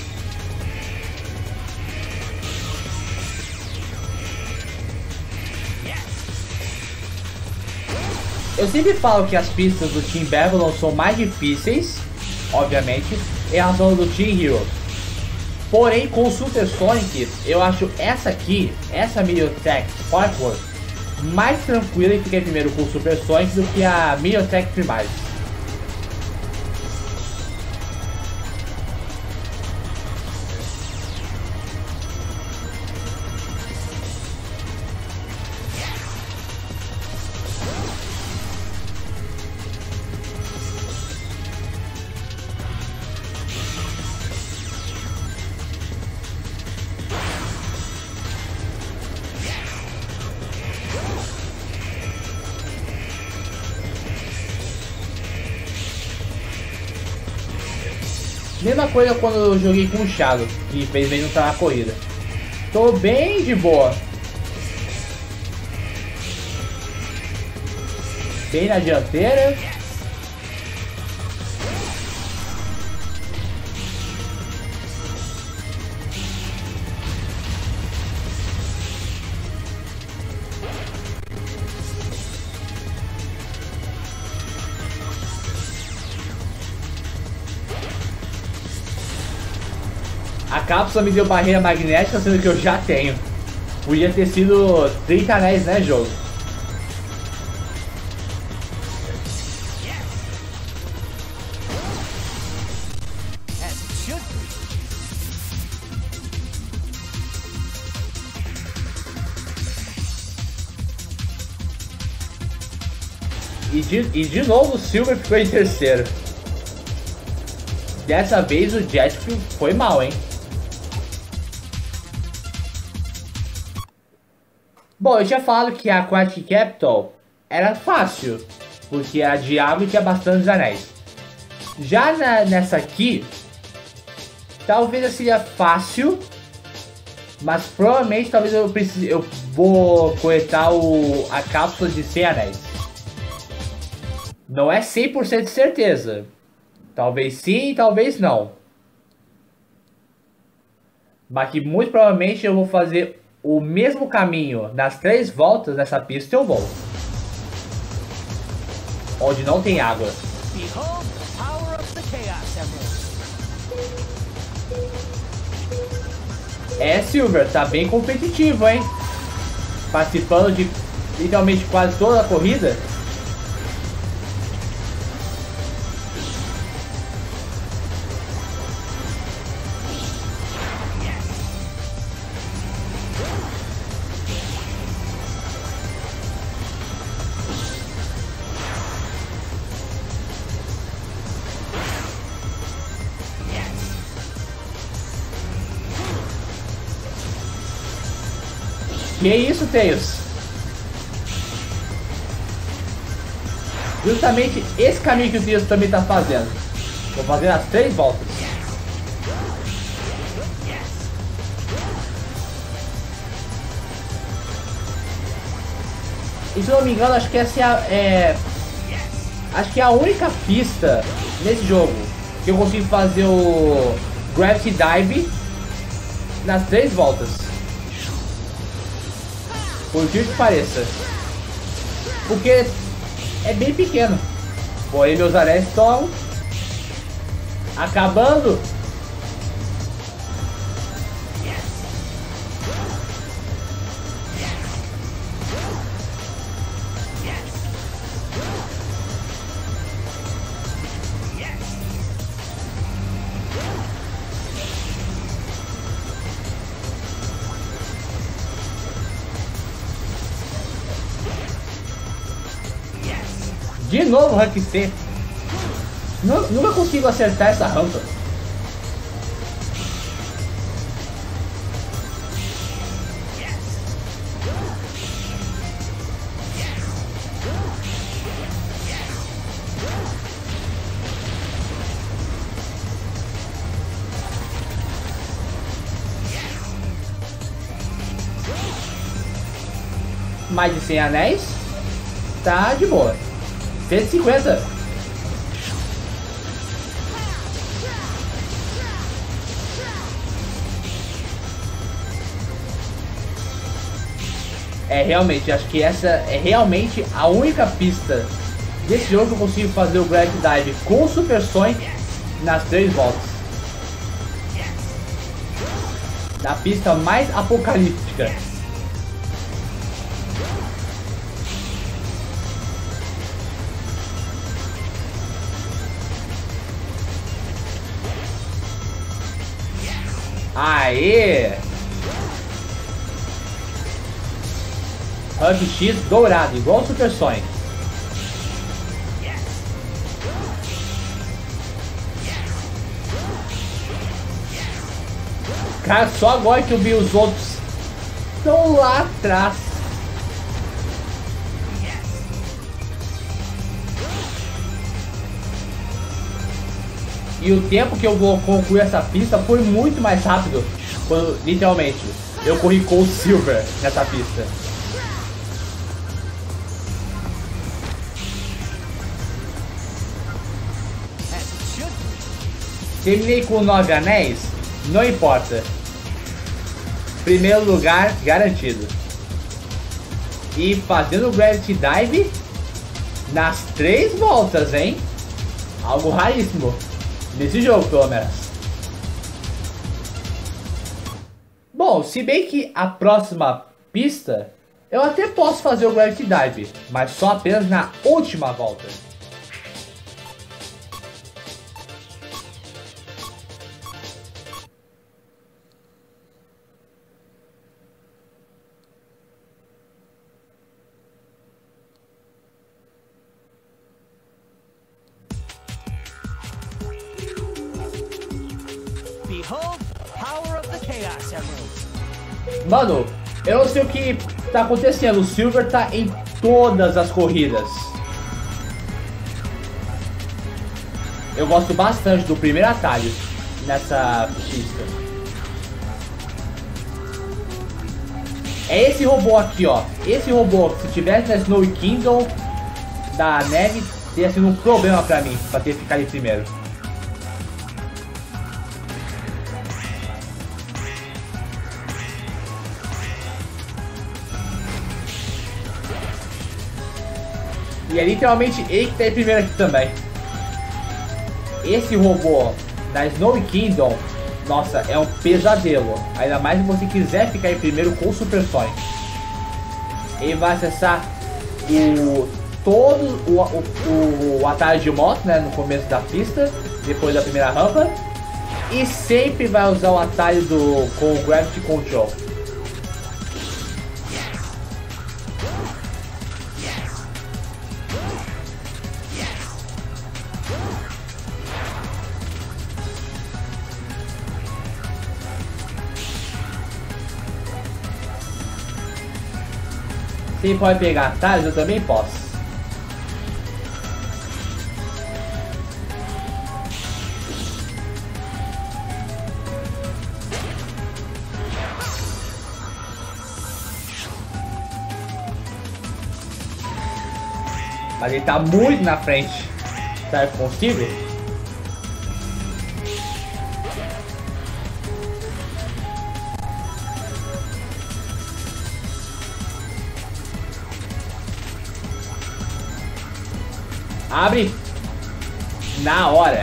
Eu sempre falo que as pistas do Team Babylon são mais difíceis, obviamente, em relação ao do Team Hero. Porém, com o Super Sonic, eu acho essa aqui, essa Minotech Sparkworks, mais tranquila e fiquei primeiro com o Super Sonic do que a Minotech Primaris. Mesma coisa quando eu joguei com o Shadow, que infelizmente não tá na corrida. Tô bem de boa. Bem na dianteira. A cápsula me deu barreira magnética, sendo que eu já tenho. Podia ter sido 30 anéis, né, jogo? E de novo o Silver ficou em terceiro. Dessa vez o Jet foi mal, hein? Bom, eu tinha falado que a Aquatic Capital era fácil, porque era de água e tinha bastantes anéis. Já nessa aqui, talvez seja fácil, mas provavelmente talvez eu vou coletar a cápsula de 100 anéis. Não é 100% de certeza. Talvez sim, talvez não. Mas que muito provavelmente eu vou fazer o mesmo caminho nas 3 voltas dessa pista eu vou. Onde não tem água. Behold the power of the Chaos Emeralds. Silver, tá bem competitivo, hein? Participando de literalmente quase toda a corrida. Que isso, Tails? Justamente esse caminho que o Tails também tá fazendo. Tô fazendo as 3 voltas. E se eu não me engano, acho que essa acho que é a única pista nesse jogo que eu consigo fazer o Gravity Dive nas 3 voltas. Por que pareça. Porque é bem pequeno. Porém meus anéis estão acabando. De novo Rank C. Nunca consigo acertar essa rampa. Mais de 100 anéis. Tá de boa. 150. Realmente, acho que essa é realmente a única pista desse jogo que eu consigo fazer o Gravity Dive com Super Sonic nas 3 voltas. Da pista mais apocalíptica. Aê! Hub X dourado, igual o Super Sonic. Cara, só agora que eu vi os outros estão lá atrás. E o tempo que eu vou concluir essa pista foi muito mais rápido. Quando, literalmente, eu corri com o Silver nessa pista. Terminei com 9 anéis, não importa. Primeiro lugar garantido. E fazendo o Gravity Dive nas 3 voltas, hein? Algo raríssimo nesse jogo, pelo menos. Bom, se bem que a próxima pista eu até posso fazer o Gravity Dive, mas só apenas na última volta. Behold the power of the Chaos Emeralds. Mano, eu não sei o que tá acontecendo. O Silver tá em todas as corridas. Eu gosto bastante do primeiro atalho nessa pista. É esse robô aqui, ó. Esse robô, se tivesse na Snow Kingdom da neve, teria sido um problema pra mim, pra ter ficado em primeiro. E é literalmente ele que tá em primeiro aqui também. Esse robô da Snow Kingdom, nossa, é um pesadelo. Ainda mais se você quiser ficar em primeiro com o Super Sonic. Ele vai acessar todo o atalho de moto, né, no começo da pista, depois da primeira rampa. E sempre vai usar o atalho com o Gravity Control. Se ele pode pegar atalhos, eu também posso. Mas ele tá muito na frente. Será que eu consigo? Abre na hora.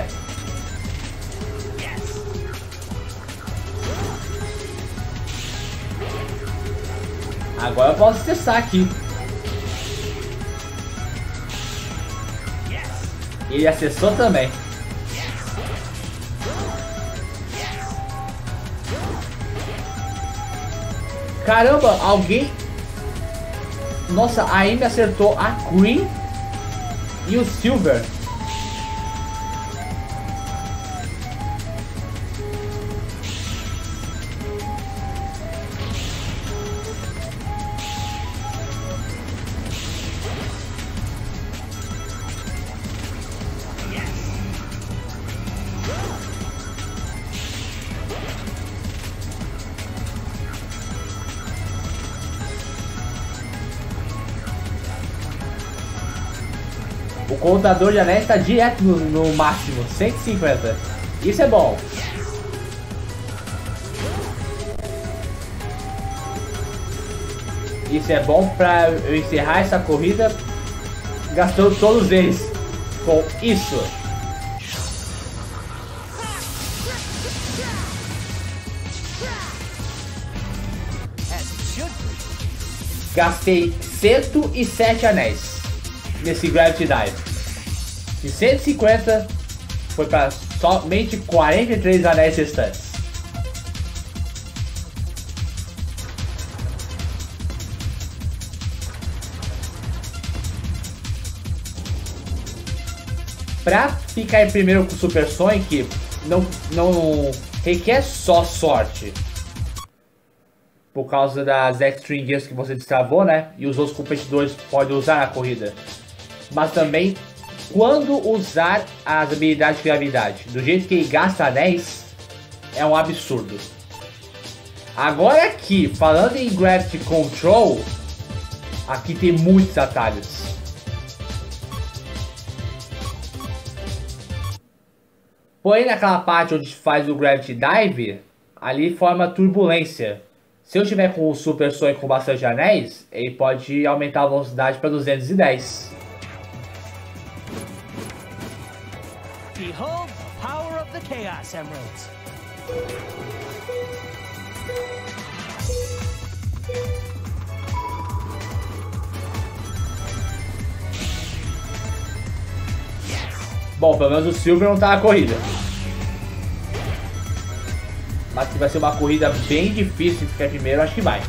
Agora eu posso testar aqui. Ele acessou também. Caramba, alguém... Nossa, a Amy acertou a Green e o Silver. O contador de anéis está direto no máximo, 150. Isso é bom. Isso é bom para eu encerrar essa corrida gastando todos eles com isso. Gastei 107 anéis nesse Gravity Dive. De 150 foi para somente 43 anéis restantes. Para ficar em primeiro com o Super Sonic não requer só sorte. Por causa das Extreme Gears que você destravou, né? E os outros competidores podem usar na corrida. Mas também quando usar as habilidades de gravidade. Do jeito que ele gasta anéis, é um absurdo. Agora aqui, falando em Gravity Control, aqui tem muitos atalhos. Porém, naquela parte onde faz o Gravity Dive, ali forma turbulência. Se eu tiver com o Super Sonic com bastante anéis, ele pode aumentar a velocidade para 210. Behold the power of the Chaos Emeralds. Bom, pelo menos o Silver não tá na corrida. Mas que vai ser uma corrida bem difícil de ficar primeiro, acho que vai.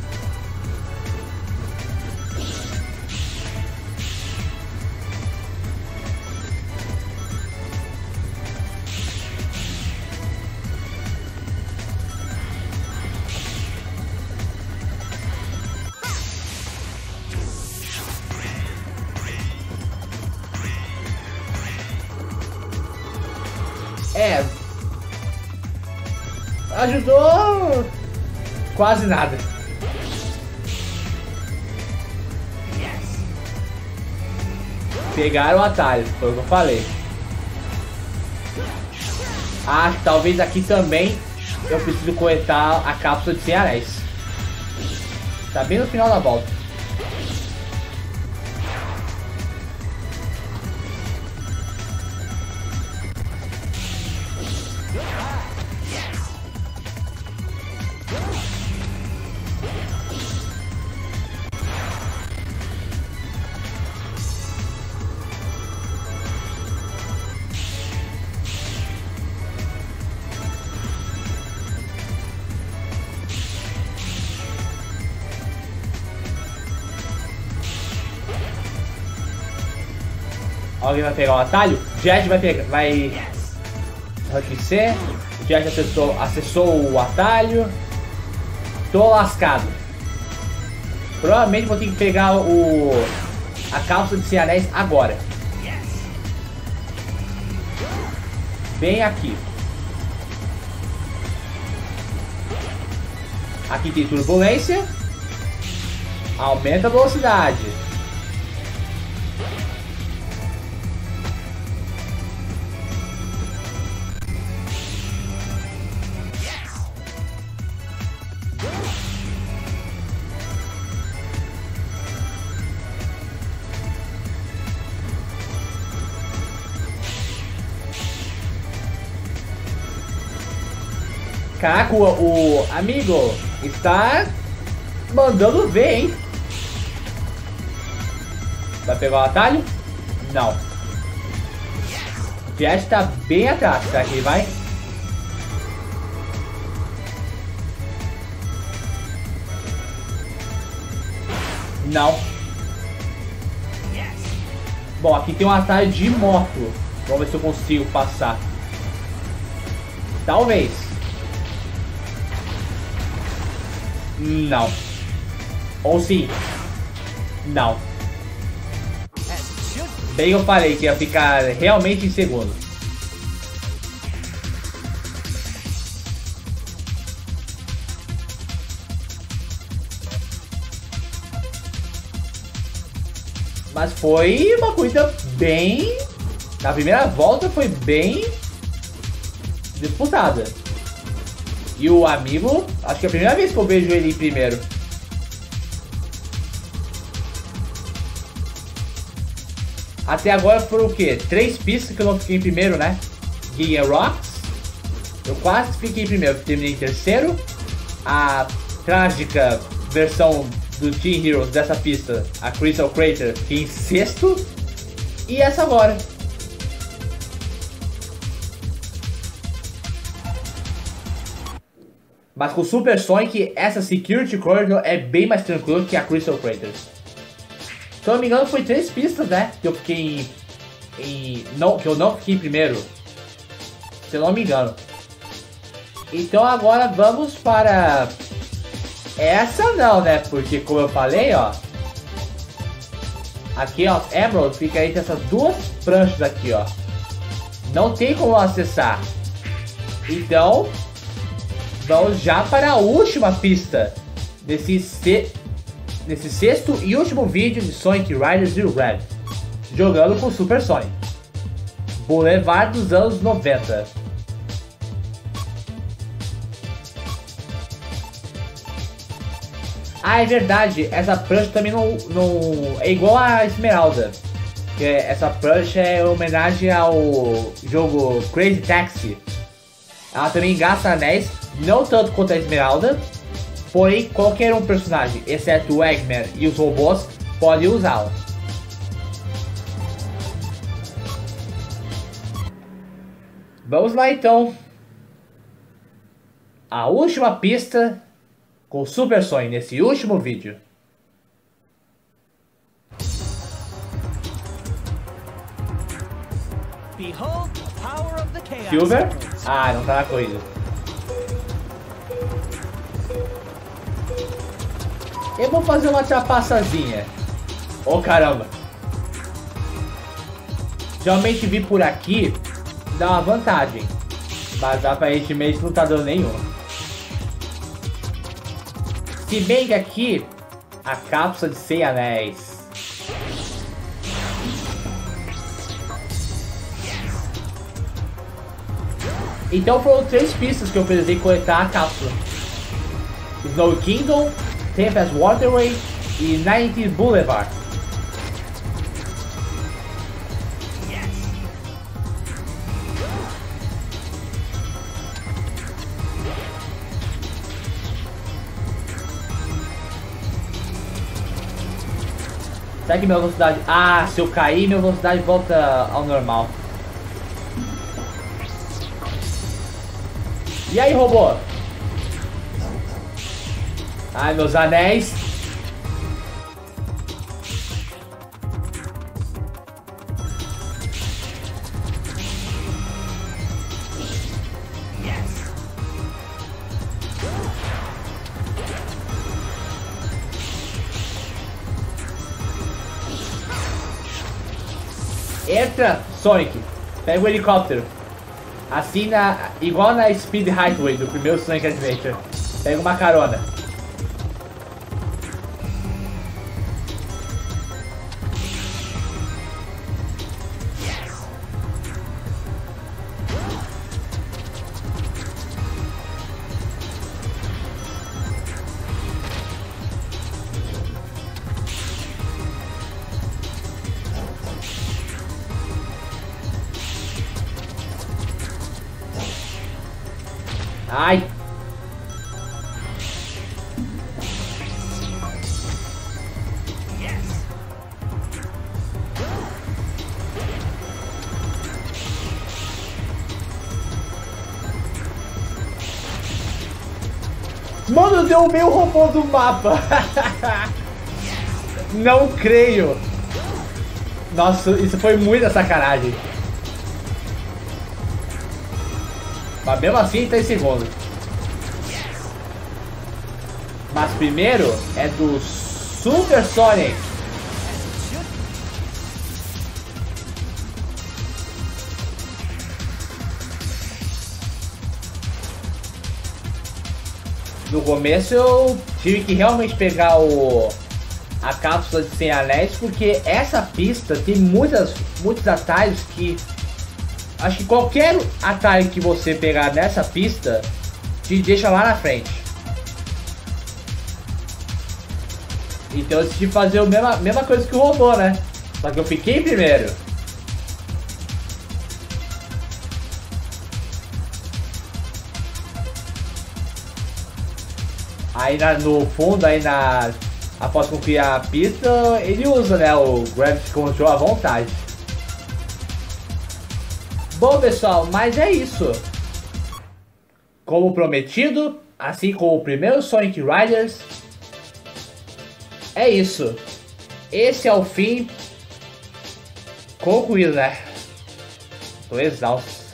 Ajudou quase nada. Pegaram o atalho, foi o que eu falei. Ah, talvez aqui também eu preciso coletar a cápsula de 100 anéis. Tá bem no final da volta. Alguém vai pegar o atalho? Jet vai pegar. Vai. Rank C. Jet acessou o atalho. Tô lascado. Provavelmente vou ter que pegar a cápsula de 100 anéis agora. Bem aqui. Aqui tem turbulência. Aumenta a velocidade. Caraca, o amigo está mandando ver, hein? Vai pegar o atalho? Não. O Jet está bem atrás. Será que ele vai? Não. Bom, aqui tem um atalho de moto. Vamos ver se eu consigo passar. Talvez. Não. Ou sim. Não. Bem, eu falei que ia ficar realmente em segundo. Mas foi uma corrida bem... Na primeira volta foi bem disputada. E o amigo, acho que é a primeira vez que eu vejo ele em primeiro. Até agora foram o quê? 3 pistas que eu não fiquei em primeiro, né? Giga Rocks. Eu quase fiquei em primeiro, terminei em terceiro. A trágica versão do Team Heroes dessa pista, a Crystal Crater, fiquei em sexto. E essa agora. Mas com o Super Sonic, essa Security Corridor é bem mais tranquilo que a Crystal Crater. Se eu não me engano, foi 3 pistas, né? Que eu fiquei que eu não fiquei em primeiro. Se eu não me engano. Então agora vamos para... Essa não, né? Porque como eu falei, ó... Aqui, ó, Emerald fica entre essas duas pranchas aqui, ó. Não tem como acessar. Então, vamos já para a última pista nesse sexto e último vídeo de Sonic Riders Zero Red, jogando com Super Sonic. Boulevard dos anos 90. Ah, é verdade, essa prancha também não é igual a Esmeralda. Que essa prancha é homenagem ao jogo Crazy Taxi. Ela também gasta anéis, não tanto quanto a Esmeralda, porém qualquer um personagem, exceto o Eggman e os robôs, pode usá-la. Vamos lá então. A última pista com Super Sonic nesse último vídeo. Behold the power of the Chaos Silver? Emeralds. Ah, não tá na coisa. Eu vou fazer uma trapaçazinha. Oh, caramba. Geralmente vir por aqui dá uma vantagem, mas aparentemente não tá dando nenhuma. Se bem que aqui a cápsula de 100 anéis. Então foram 3 pistas que eu precisei coletar a cápsula: Snow Kingdom, Tempest Waterway e 90 Boulevard. Será que minha velocidade... Ah, se eu cair, minha velocidade volta ao normal. E aí, robô? Ai, meus anéis. Entra, Sonic. Pega o helicóptero. Assim, igual na Speed Highway do primeiro Sonic Adventure. Pega uma carona. Ai! Mano, deu o meu robô do mapa! Não creio! Nossa, isso foi muita sacanagem. Mas mesmo assim tá em segundo. Mas primeiro é do Super Sonic. No começo eu tive que realmente pegar a cápsula de 100 anéis, porque essa pista tem muitos atalhos que... Acho que qualquer atalho que você pegar nessa pista te deixa lá na frente. Então eu decidi fazer a mesma coisa que o robô, né? Só que eu fiquei em primeiro. Aí no fundo, após concluir a pista, ele usa, né, o Gravity Control à vontade. Bom, pessoal, mas é isso. Como prometido, assim como o primeiro Sonic Riders, é isso. Esse é o fim concluído, né? Tô exausto.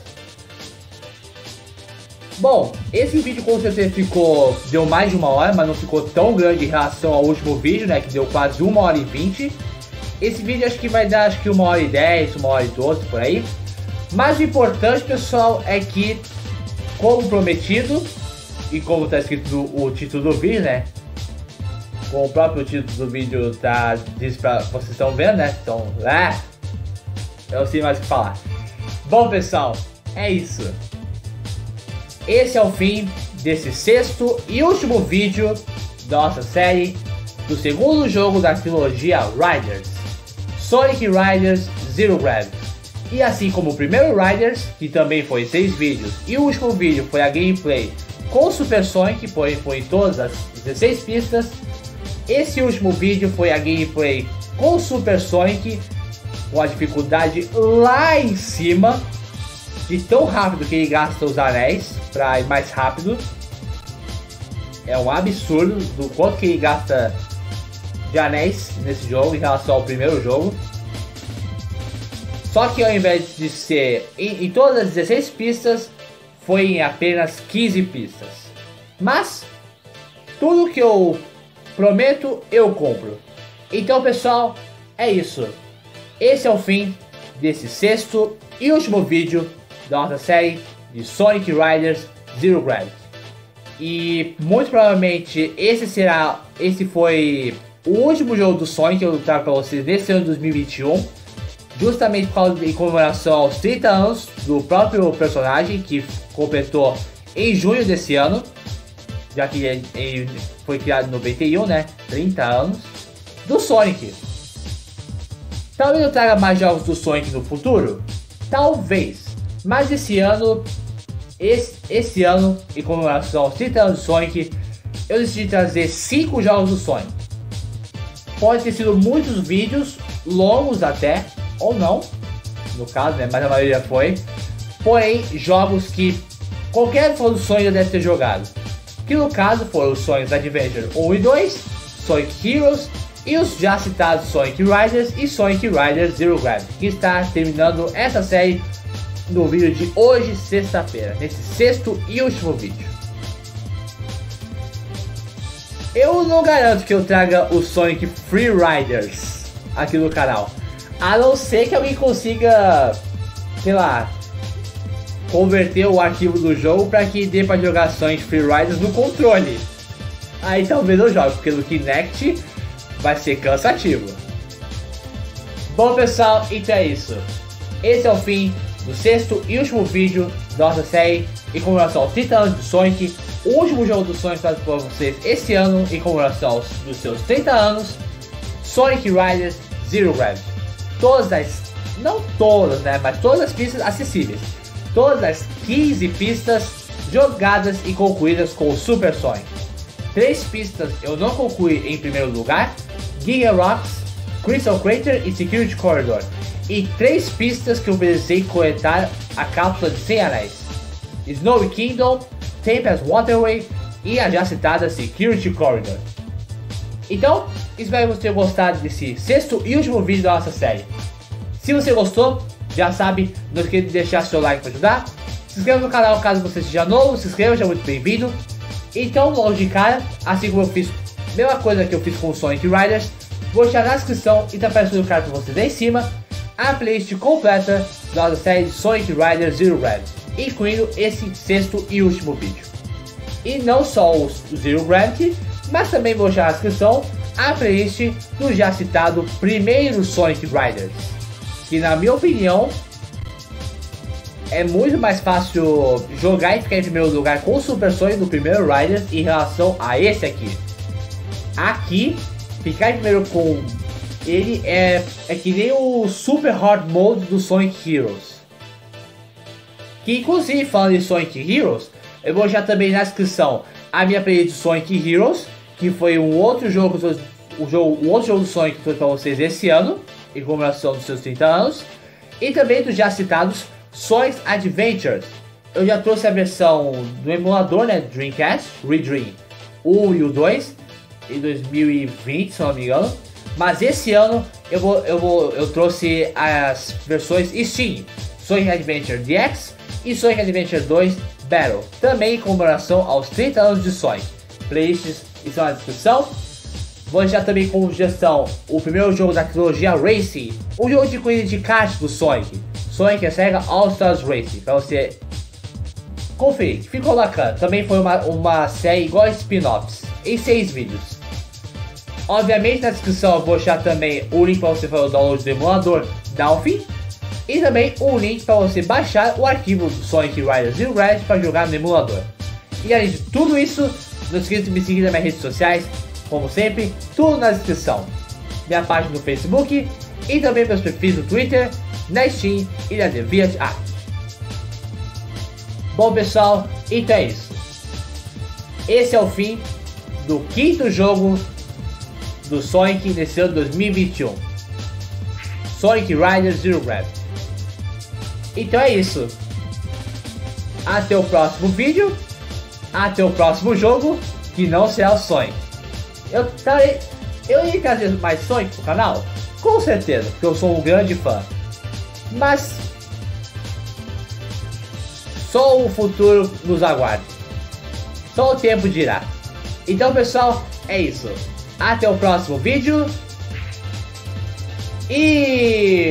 Bom, esse vídeo com certeza deu mais de 1 hora, mas não ficou tão grande em relação ao último vídeo, né? Que deu quase 1h20. Esse vídeo acho que vai dar acho que 1h10, 1h12 por aí. Mas o importante, pessoal, é que, como prometido, e como está escrito no título do vídeo, né? Com o próprio título do vídeo tá, diz pra vocês estão vendo, né? Então, eu não sei mais o que falar. Bom, pessoal, é isso. Esse é o fim desse 6º e último vídeo da nossa série do segundo jogo da trilogia Riders, Sonic Riders Zero Gravity. E assim como o primeiro Riders, que também foi 6 vídeos, e o último vídeo foi a gameplay com Super Sonic, foi em todas as 16 pistas. Esse último vídeo foi a gameplay com Super Sonic, com a dificuldade lá em cima, de tão rápido que ele gasta os anéis para ir mais rápido. É um absurdo do quanto que ele gasta de anéis nesse jogo em relação ao primeiro jogo. Só que ao invés de ser em todas as 16 pistas, foi em apenas 15 pistas. Mas tudo que eu prometo, eu compro. Então, pessoal, é isso. Esse é o fim desse 6º e último vídeo da nossa série de Sonic Riders Zero Gravity. E muito provavelmente esse foi o último jogo do Sonic que eu trago para vocês nesse ano de 2021. Justamente em comemoração aos 30 anos do próprio personagem, que completou em junho desse ano. Já que ele foi criado em 91, né? 30 anos do Sonic. Talvez eu traga mais jogos do Sonic no futuro? Talvez. Mas esse ano, em comemoração aos 30 anos do Sonic, eu decidi trazer 5 jogos do Sonic. Pode ter sido muitos vídeos, longos até, ou não, no caso, né? Mas a maioria foi. Porém, jogos que qualquer fã do Sonic deve ter jogado. Que no caso foram os Sonic Adventure 1 e 2, Sonic Heroes e os já citados Sonic Riders e Sonic Riders Zero Gravity, que está terminando essa série no vídeo de hoje, sexta-feira, nesse 6º e último vídeo. Eu não garanto que eu traga os Sonic Free Riders aqui no canal, a não ser que alguém consiga, sei lá, converter o arquivo do jogo para que dê para jogar Sonic Free Riders no controle. Aí talvez eu jogue, porque no Kinect vai ser cansativo. Bom, pessoal, então é isso. Esse é o fim do 6º e último vídeo da nossa série em comemoração aos 30 anos do Sonic. O último jogo do Sonic trago para vocês esse ano em comemoração dos seus 30 anos, Sonic Riders Zero Gravity. Não todas, né, mas todas as pistas acessíveis. Todas as 15 pistas jogadas e concluídas com o Super Sonic. 3 pistas eu não concluí em primeiro lugar: Giga Rocks, Crystal Crater e Security Corridor. E 3 pistas que eu precisei coletar a cápsula de 100 anéis: Snowy Kingdom, Tempest Waterway e a já citada Security Corridor. Então, espero que você tenha gostado desse 6º e último vídeo da nossa série. Se você gostou, já sabe, não esqueça de deixar seu like para ajudar. Se inscreva no canal caso você seja novo, se inscreva, seja muito bem-vindo. Então, logo de cara, assim como eu fiz, mesma coisa que eu fiz com o Sonic Riders, vou deixar na descrição e tá aparecendo o card para vocês aí em cima, a playlist completa da nossa série de Sonic Riders Zero Gravity, incluindo esse 6º e último vídeo. E não só o Zero Gravity, mas também vou deixar na descrição a playlist do já citado primeiro Sonic Riders, que na minha opinião é muito mais fácil jogar e ficar em primeiro lugar com o Super Sonic do primeiro Riders em relação a esse aqui. Aqui, ficar em primeiro com ele é que nem o Super Hard Mode do Sonic Heroes. Que inclusive, falando de Sonic Heroes, eu vou deixar também na descrição a minha playlist de Sonic Heroes, que foi um outro jogo do Sonic que foi para vocês esse ano, em comemoração dos seus 30 anos, e também dos já citados Sonic Adventures. Eu já trouxe a versão do emulador, né, Dreamcast, Redream 1 e o 2, em 2020, se não me engano. Mas esse ano eu trouxe as versões Steam, Sonic Adventure DX e Sonic Adventure 2 Battle, também em comemoração aos 30 anos de Sonic. Playlists estão na descrição. Vou deixar também como sugestão o primeiro jogo da trilogia Racing, um jogo de corrida de kart do Sonic. Sonic Sega All Stars Racing, pra você conferir, que ficou bacana. Também foi uma série igual a spin-offs, em 6 vídeos. Obviamente na descrição eu vou deixar também o link para você fazer o download do emulador Dolphin. E também o link para você baixar o arquivo do Sonic Riders Zero Gravity para jogar no emulador. E além de tudo isso, não esqueça de me seguir nas minhas redes sociais, como sempre, tudo na descrição. Minha página no Facebook e também meus perfis no Twitter, na Steam e na DeviantArt. Bom pessoal, então é isso. Esse é o fim do 5º jogo do Sonic nesse ano 2021. Sonic Riders Zero Gravity. Então é isso. Até o próximo vídeo. Até o próximo jogo, que não será o Sonic. Eu ia trazer mais Sonic pro canal? Com certeza, porque eu sou um grande fã. Mas só o futuro nos aguarde. Só o tempo dirá. Então pessoal, é isso. Até o próximo vídeo. E